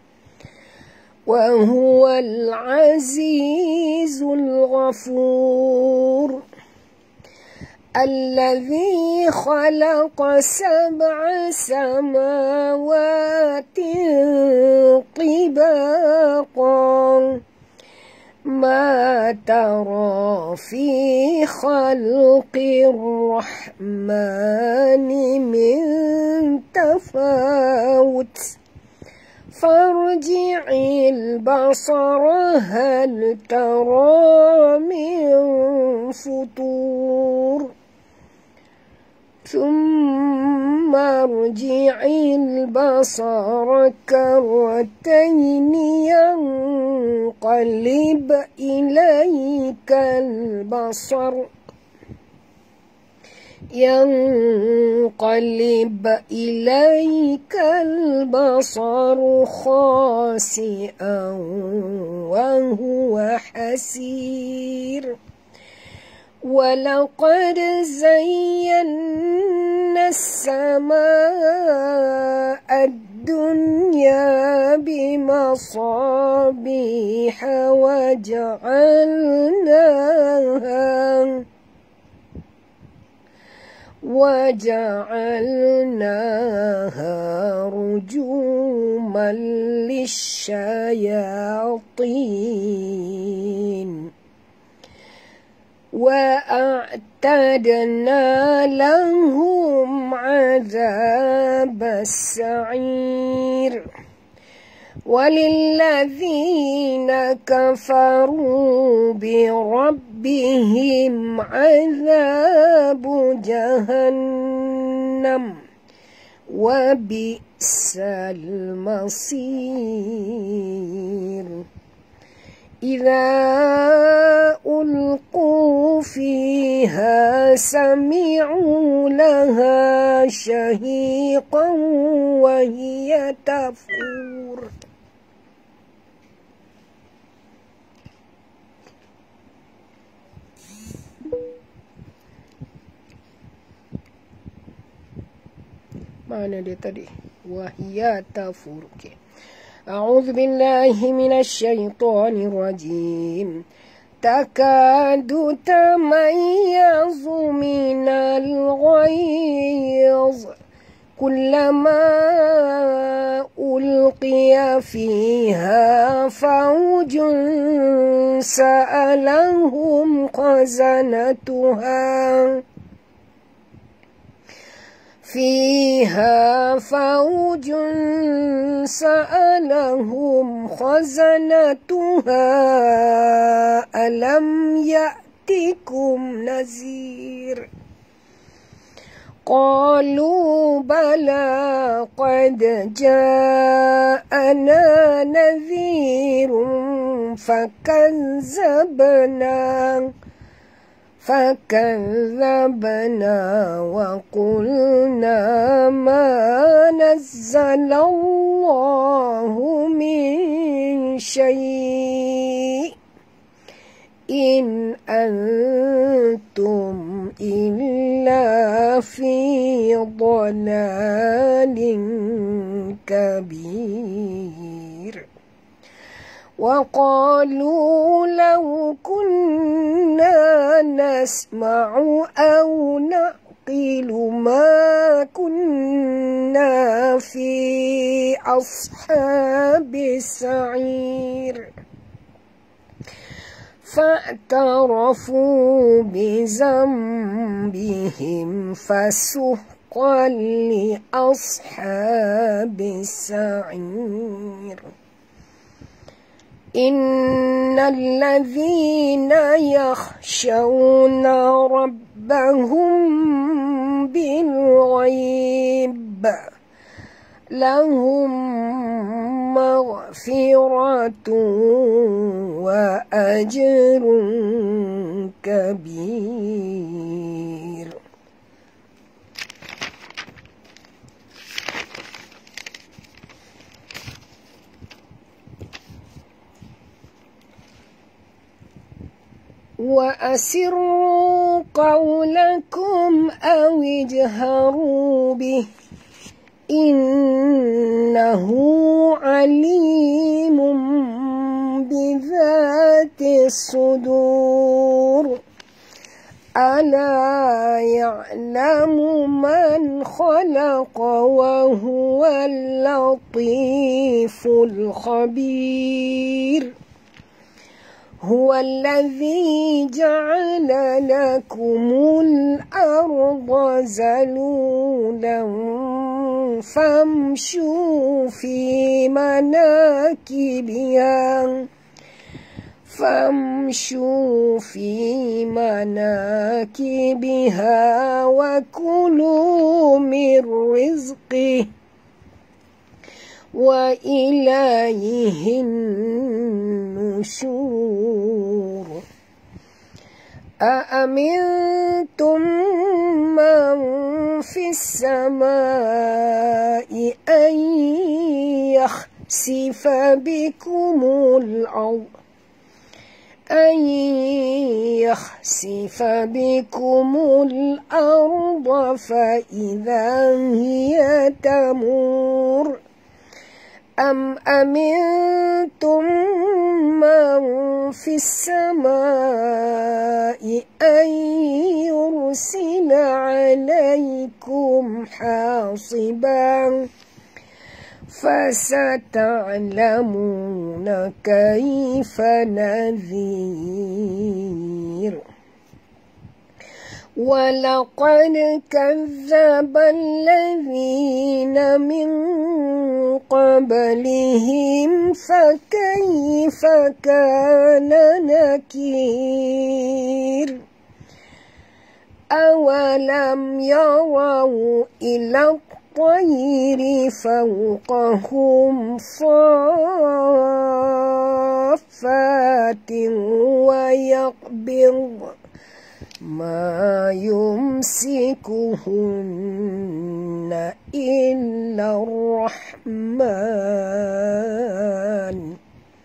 S1: وهو العزيز الغفور. الذي خلق سبع سماوات طباقا ما ترى في خلق الرحمن من تفاوت فارجع البصر هل ترى من فطور ثم ارجع البصر كرتين ينقلب إليك البصر ينقلب إليك البصر خاسئا وهو حسير ولقد زينا السماء الدنيا بمصابيح وجعلناها وجعلناها رجوما للشياطين وأعتدنا لهم عذاب السعير وللذين كفروا بربهم عذاب جهنم وبئس المصير إذا ألقوا فيها سمعوا لها شهيقا وهي تفور mana dia tadi wahia tafur. Okay. أعوذ بالله من الشيطان الرجيم تكاد تميز من الغيظ كلما ألقي فيها فوج سألهم خزنتها فيها فوج سألهم خزنتها ألم يأتكم نذير قالوا بلى قد جاءنا نذير فكذبنا فكذبنا وقلنا ما نزل الله من شيء إن أنتم إلا في ضلال كبير وقالوا لو كنا نسمع أو نعقل ما كنا في أصحاب السعير فاعترفوا بذنبهم فسحقا لأصحاب السعير إن الذين يخشون ربهم بالغيب لهم مغفرة وأجر كبير. وأسروا قولكم أو اجهروا به إنه عليم بذات الصدور ألا يعلم من خلق وهو اللطيف الخبير هو الذي جعل لكم الأرض ذلولا فامشوا في مناكبها فامشوا في مناكبها وكلوا من رزقه وإليه النشور أأمنتم من في السماء أن يخسف بكم الأرض أن يخسف بكم الأرض فإذا هي تمور أم أمنتم من في السماء أن يرسل عليكم حاصبا فستعلمون كيف نذير ولقد كذب الذين من قبلهم فكيف كان نكير أولم يروا إلى الطير فوقهم صافات ويقبض ما يمسكهن إلا الرحمن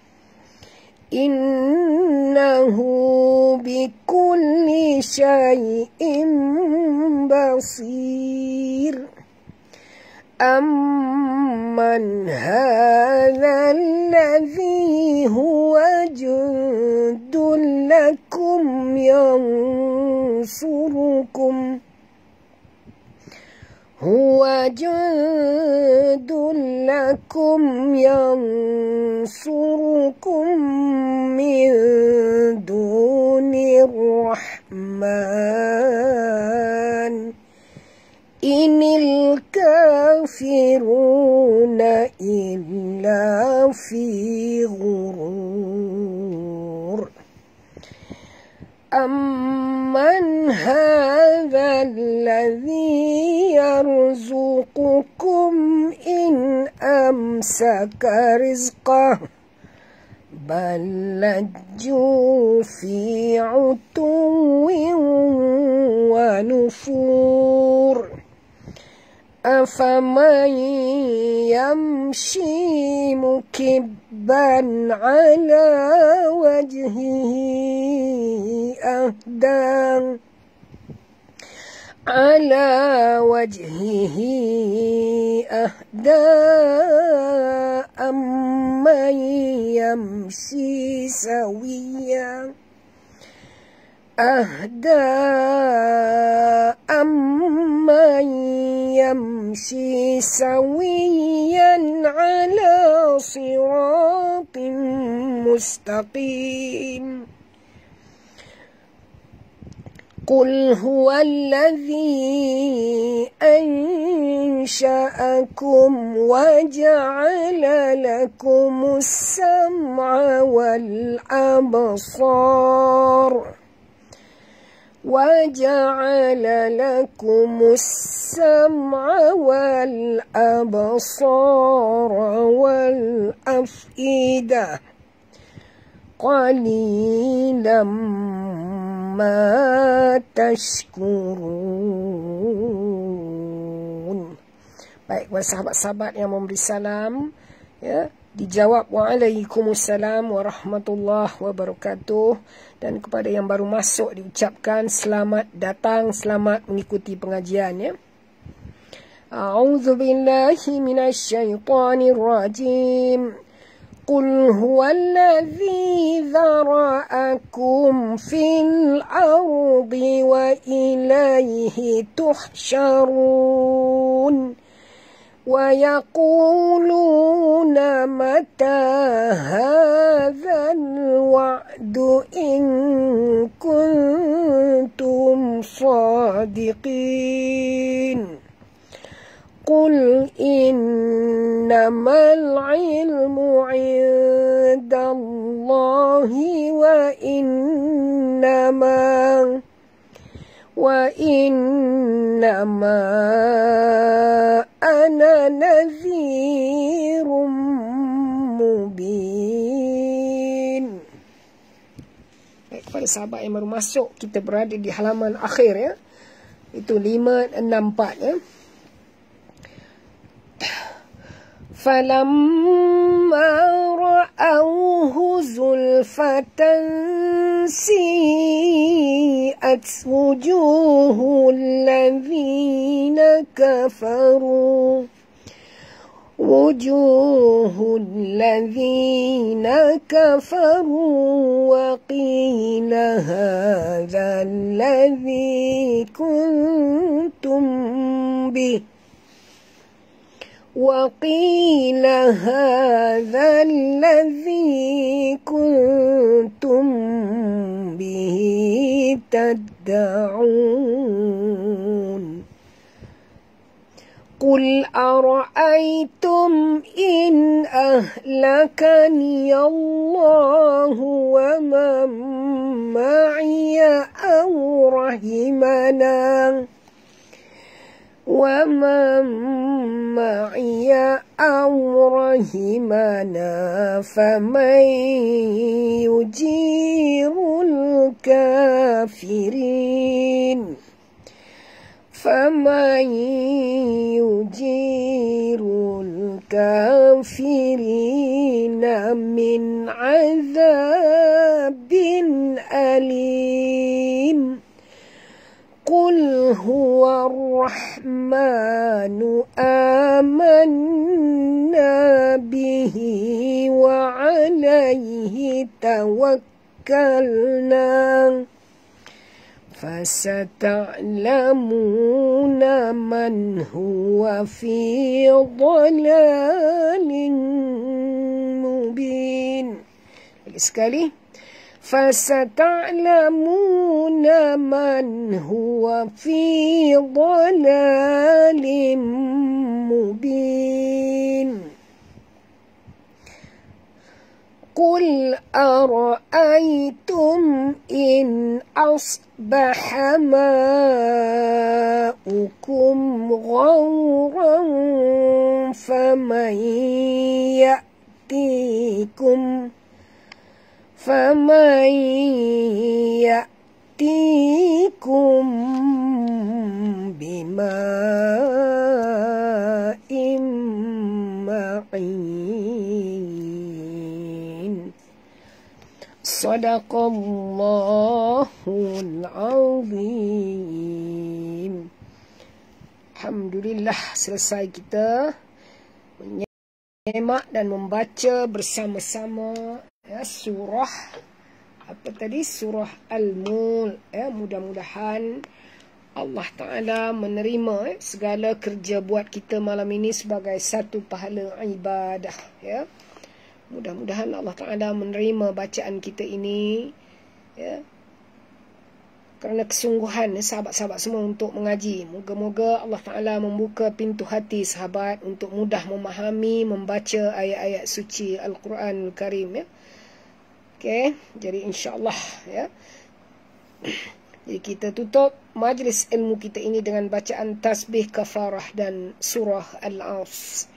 S1: إنه بكل شيء بصير أمن هذا الذي هو جند لكم ينصركم هو جند لكم ينصركم من دون الرحمن إن الكافرون إلا في غرور أمن هذا الذي يرزقكم إن أمسك رزقه بل لجوا في عتو ونفور أفمن يمشي مكبا على وجهه أهدى على وجهه أهدى أمن يمشي سويا أهدى أمن يمشي سويا على صراط مستقيم قل هو الذي أنشأكم وجعل لكم السمع والأبصار وجعل لكم السمع والأبصار والأفئدة قليلا ما tashkurun. Baik, kepada sahabat-sahabat yang memberi salam, ya, dijawab waalaikumsalam warahmatullahi wabarakatuh, dan kepada yang baru masuk diucapkan selamat datang, selamat mengikuti pengajian, ya. A'udzu billahi minasyaitonir rajim. قل هو الذي ذرأكم في الأرض وإليه تحشرون ويقولون متى هذا الوعد إن كنتم صادقين قل إنما العلم عند الله وإنما وإنما أنا نذير مبين. Baik, kepada sahabat yang baru masuk, kita berada di halaman akhir, ya. Itu lima enam empat, ya. فَلَمَّا رَأَوْهُ زُلْفَةً سيئت وجوه الذين كفروا وجوه الذين كفروا وقيل هذا الذي كنتم به وقيل هذا الذي كنتم به تدعون قل أرأيتم إن أهلكني الله ومن معي أو رحمنا ومن معي أو رحمنا فمن يجير الكافرين فمن يجير الكافرين من عذاب أليم قل هو الرحمن آمنا به وعليه توكلنا فستعلمون من هو في ضلال مبين. Lagi sekali. فستعلمون من هو في ضلال مبين. قل أرأيتم إن أصبح ماؤكم غورا فمن يأتيكم فمن يأتيكم بماء معين. صدق الله العظيم. Alhamdulillah, selesai kita menyemak dan membaca bersama-sama ya, surah apa tadi, surah Al-Mulk ya. Mudah-mudahan Allah Ta'ala menerima ya, segala kerja buat kita malam ini sebagai satu pahala ibadah ya. Mudah-mudahan Allah Ta'ala menerima bacaan kita ini ya, kerana kesungguhan ya, sahabat-sahabat semua untuk mengaji. Moga-moga Allah Ta'ala membuka pintu hati sahabat untuk mudah memahami, membaca ayat-ayat suci Al-Quranul Karim ya. Okey, jadi insya-Allah ya. Jadi kita tutup majlis ilmu kita ini dengan bacaan tasbih kafarah dan surah Al-As.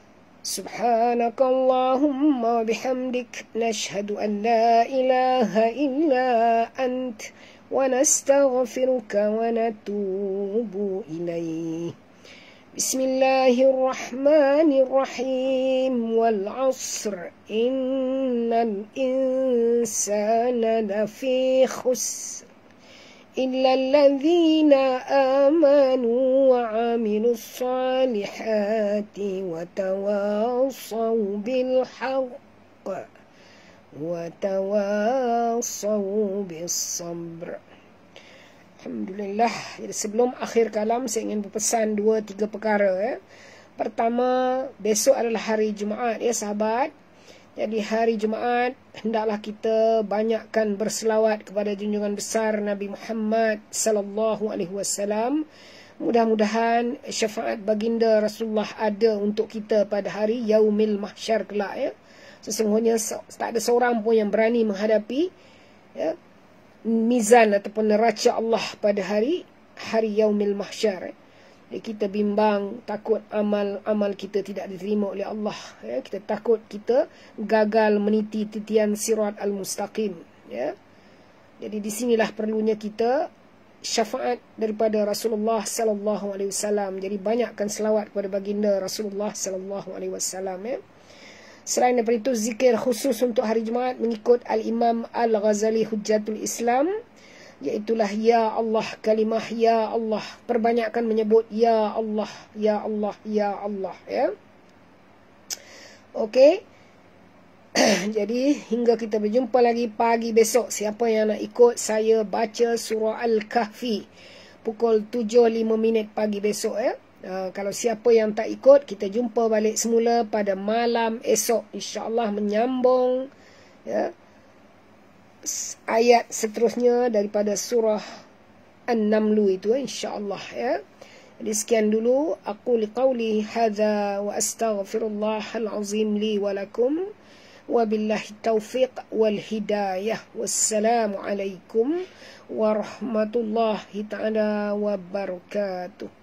S1: Subhanakallahumma bihamdik nashhadu an la ilaha illa ant wa nastaghfiruka wa natubu ilaih. Bismillahirrahmanirrahim. Wal 'asr innal insana lafi khusr illa alladhina amanu wa 'amilus salihati wa tawassaw bil haqq wa tawassaw bis sabr. Alhamdulillah. Jadi sebelum akhir kalam saya ingin berpesan dua tiga perkara ya. Pertama, besok adalah hari Jumaat ya sahabat. Jadi hari Jumaat hendaklah kita banyakkan berselawat kepada junjungan besar Nabi Muhammad sallallahu alaihi wasallam. Mudah-mudahan syafaat baginda Rasulullah ada untuk kita pada hari Yaumil Mahsyar kelak ya. Sesungguhnya tak ada seorang pun yang berani menghadapi ya, mizan ataupun neraca Allah pada hari hari Yaumil Mahsyar. Jadi kita bimbang, takut amal-amal kita tidak diterima oleh Allah ya. Kita takut kita gagal meniti titian sirat al-mustaqim ya. Jadi di sinilah perlunya kita syafaat daripada Rasulullah sallallahu alaihi wasallam. Jadi banyakkan selawat kepada baginda Rasulullah sallallahu alaihi wasallam ya. Selain daripada itu, zikir khusus untuk hari Jumaat mengikut Al-Imam Al-Ghazali Hujjatul Islam, iaitulah ya Allah, kalimah ya Allah, perbanyakkan menyebut ya Allah, ya Allah, ya Allah, ya. Okey. Jadi hingga kita berjumpa lagi pagi besok, siapa yang nak ikut saya baca surah Al-Kahfi pukul tujuh lima minit pagi besok, ya. Uh, kalau siapa yang tak ikut, kita jumpa balik semula pada malam esok, insya-Allah, menyambung, ya, ayat seterusnya daripada surah An-Naml itu, insya-Allah, ya. Jadi sekian dulu, aku liqauli hadza wa astaghfirullahal azim li wa lakum wa billahi taufiq wal hidayah. Wassalamu alaikum warahmatullahi taala wabarakatuh.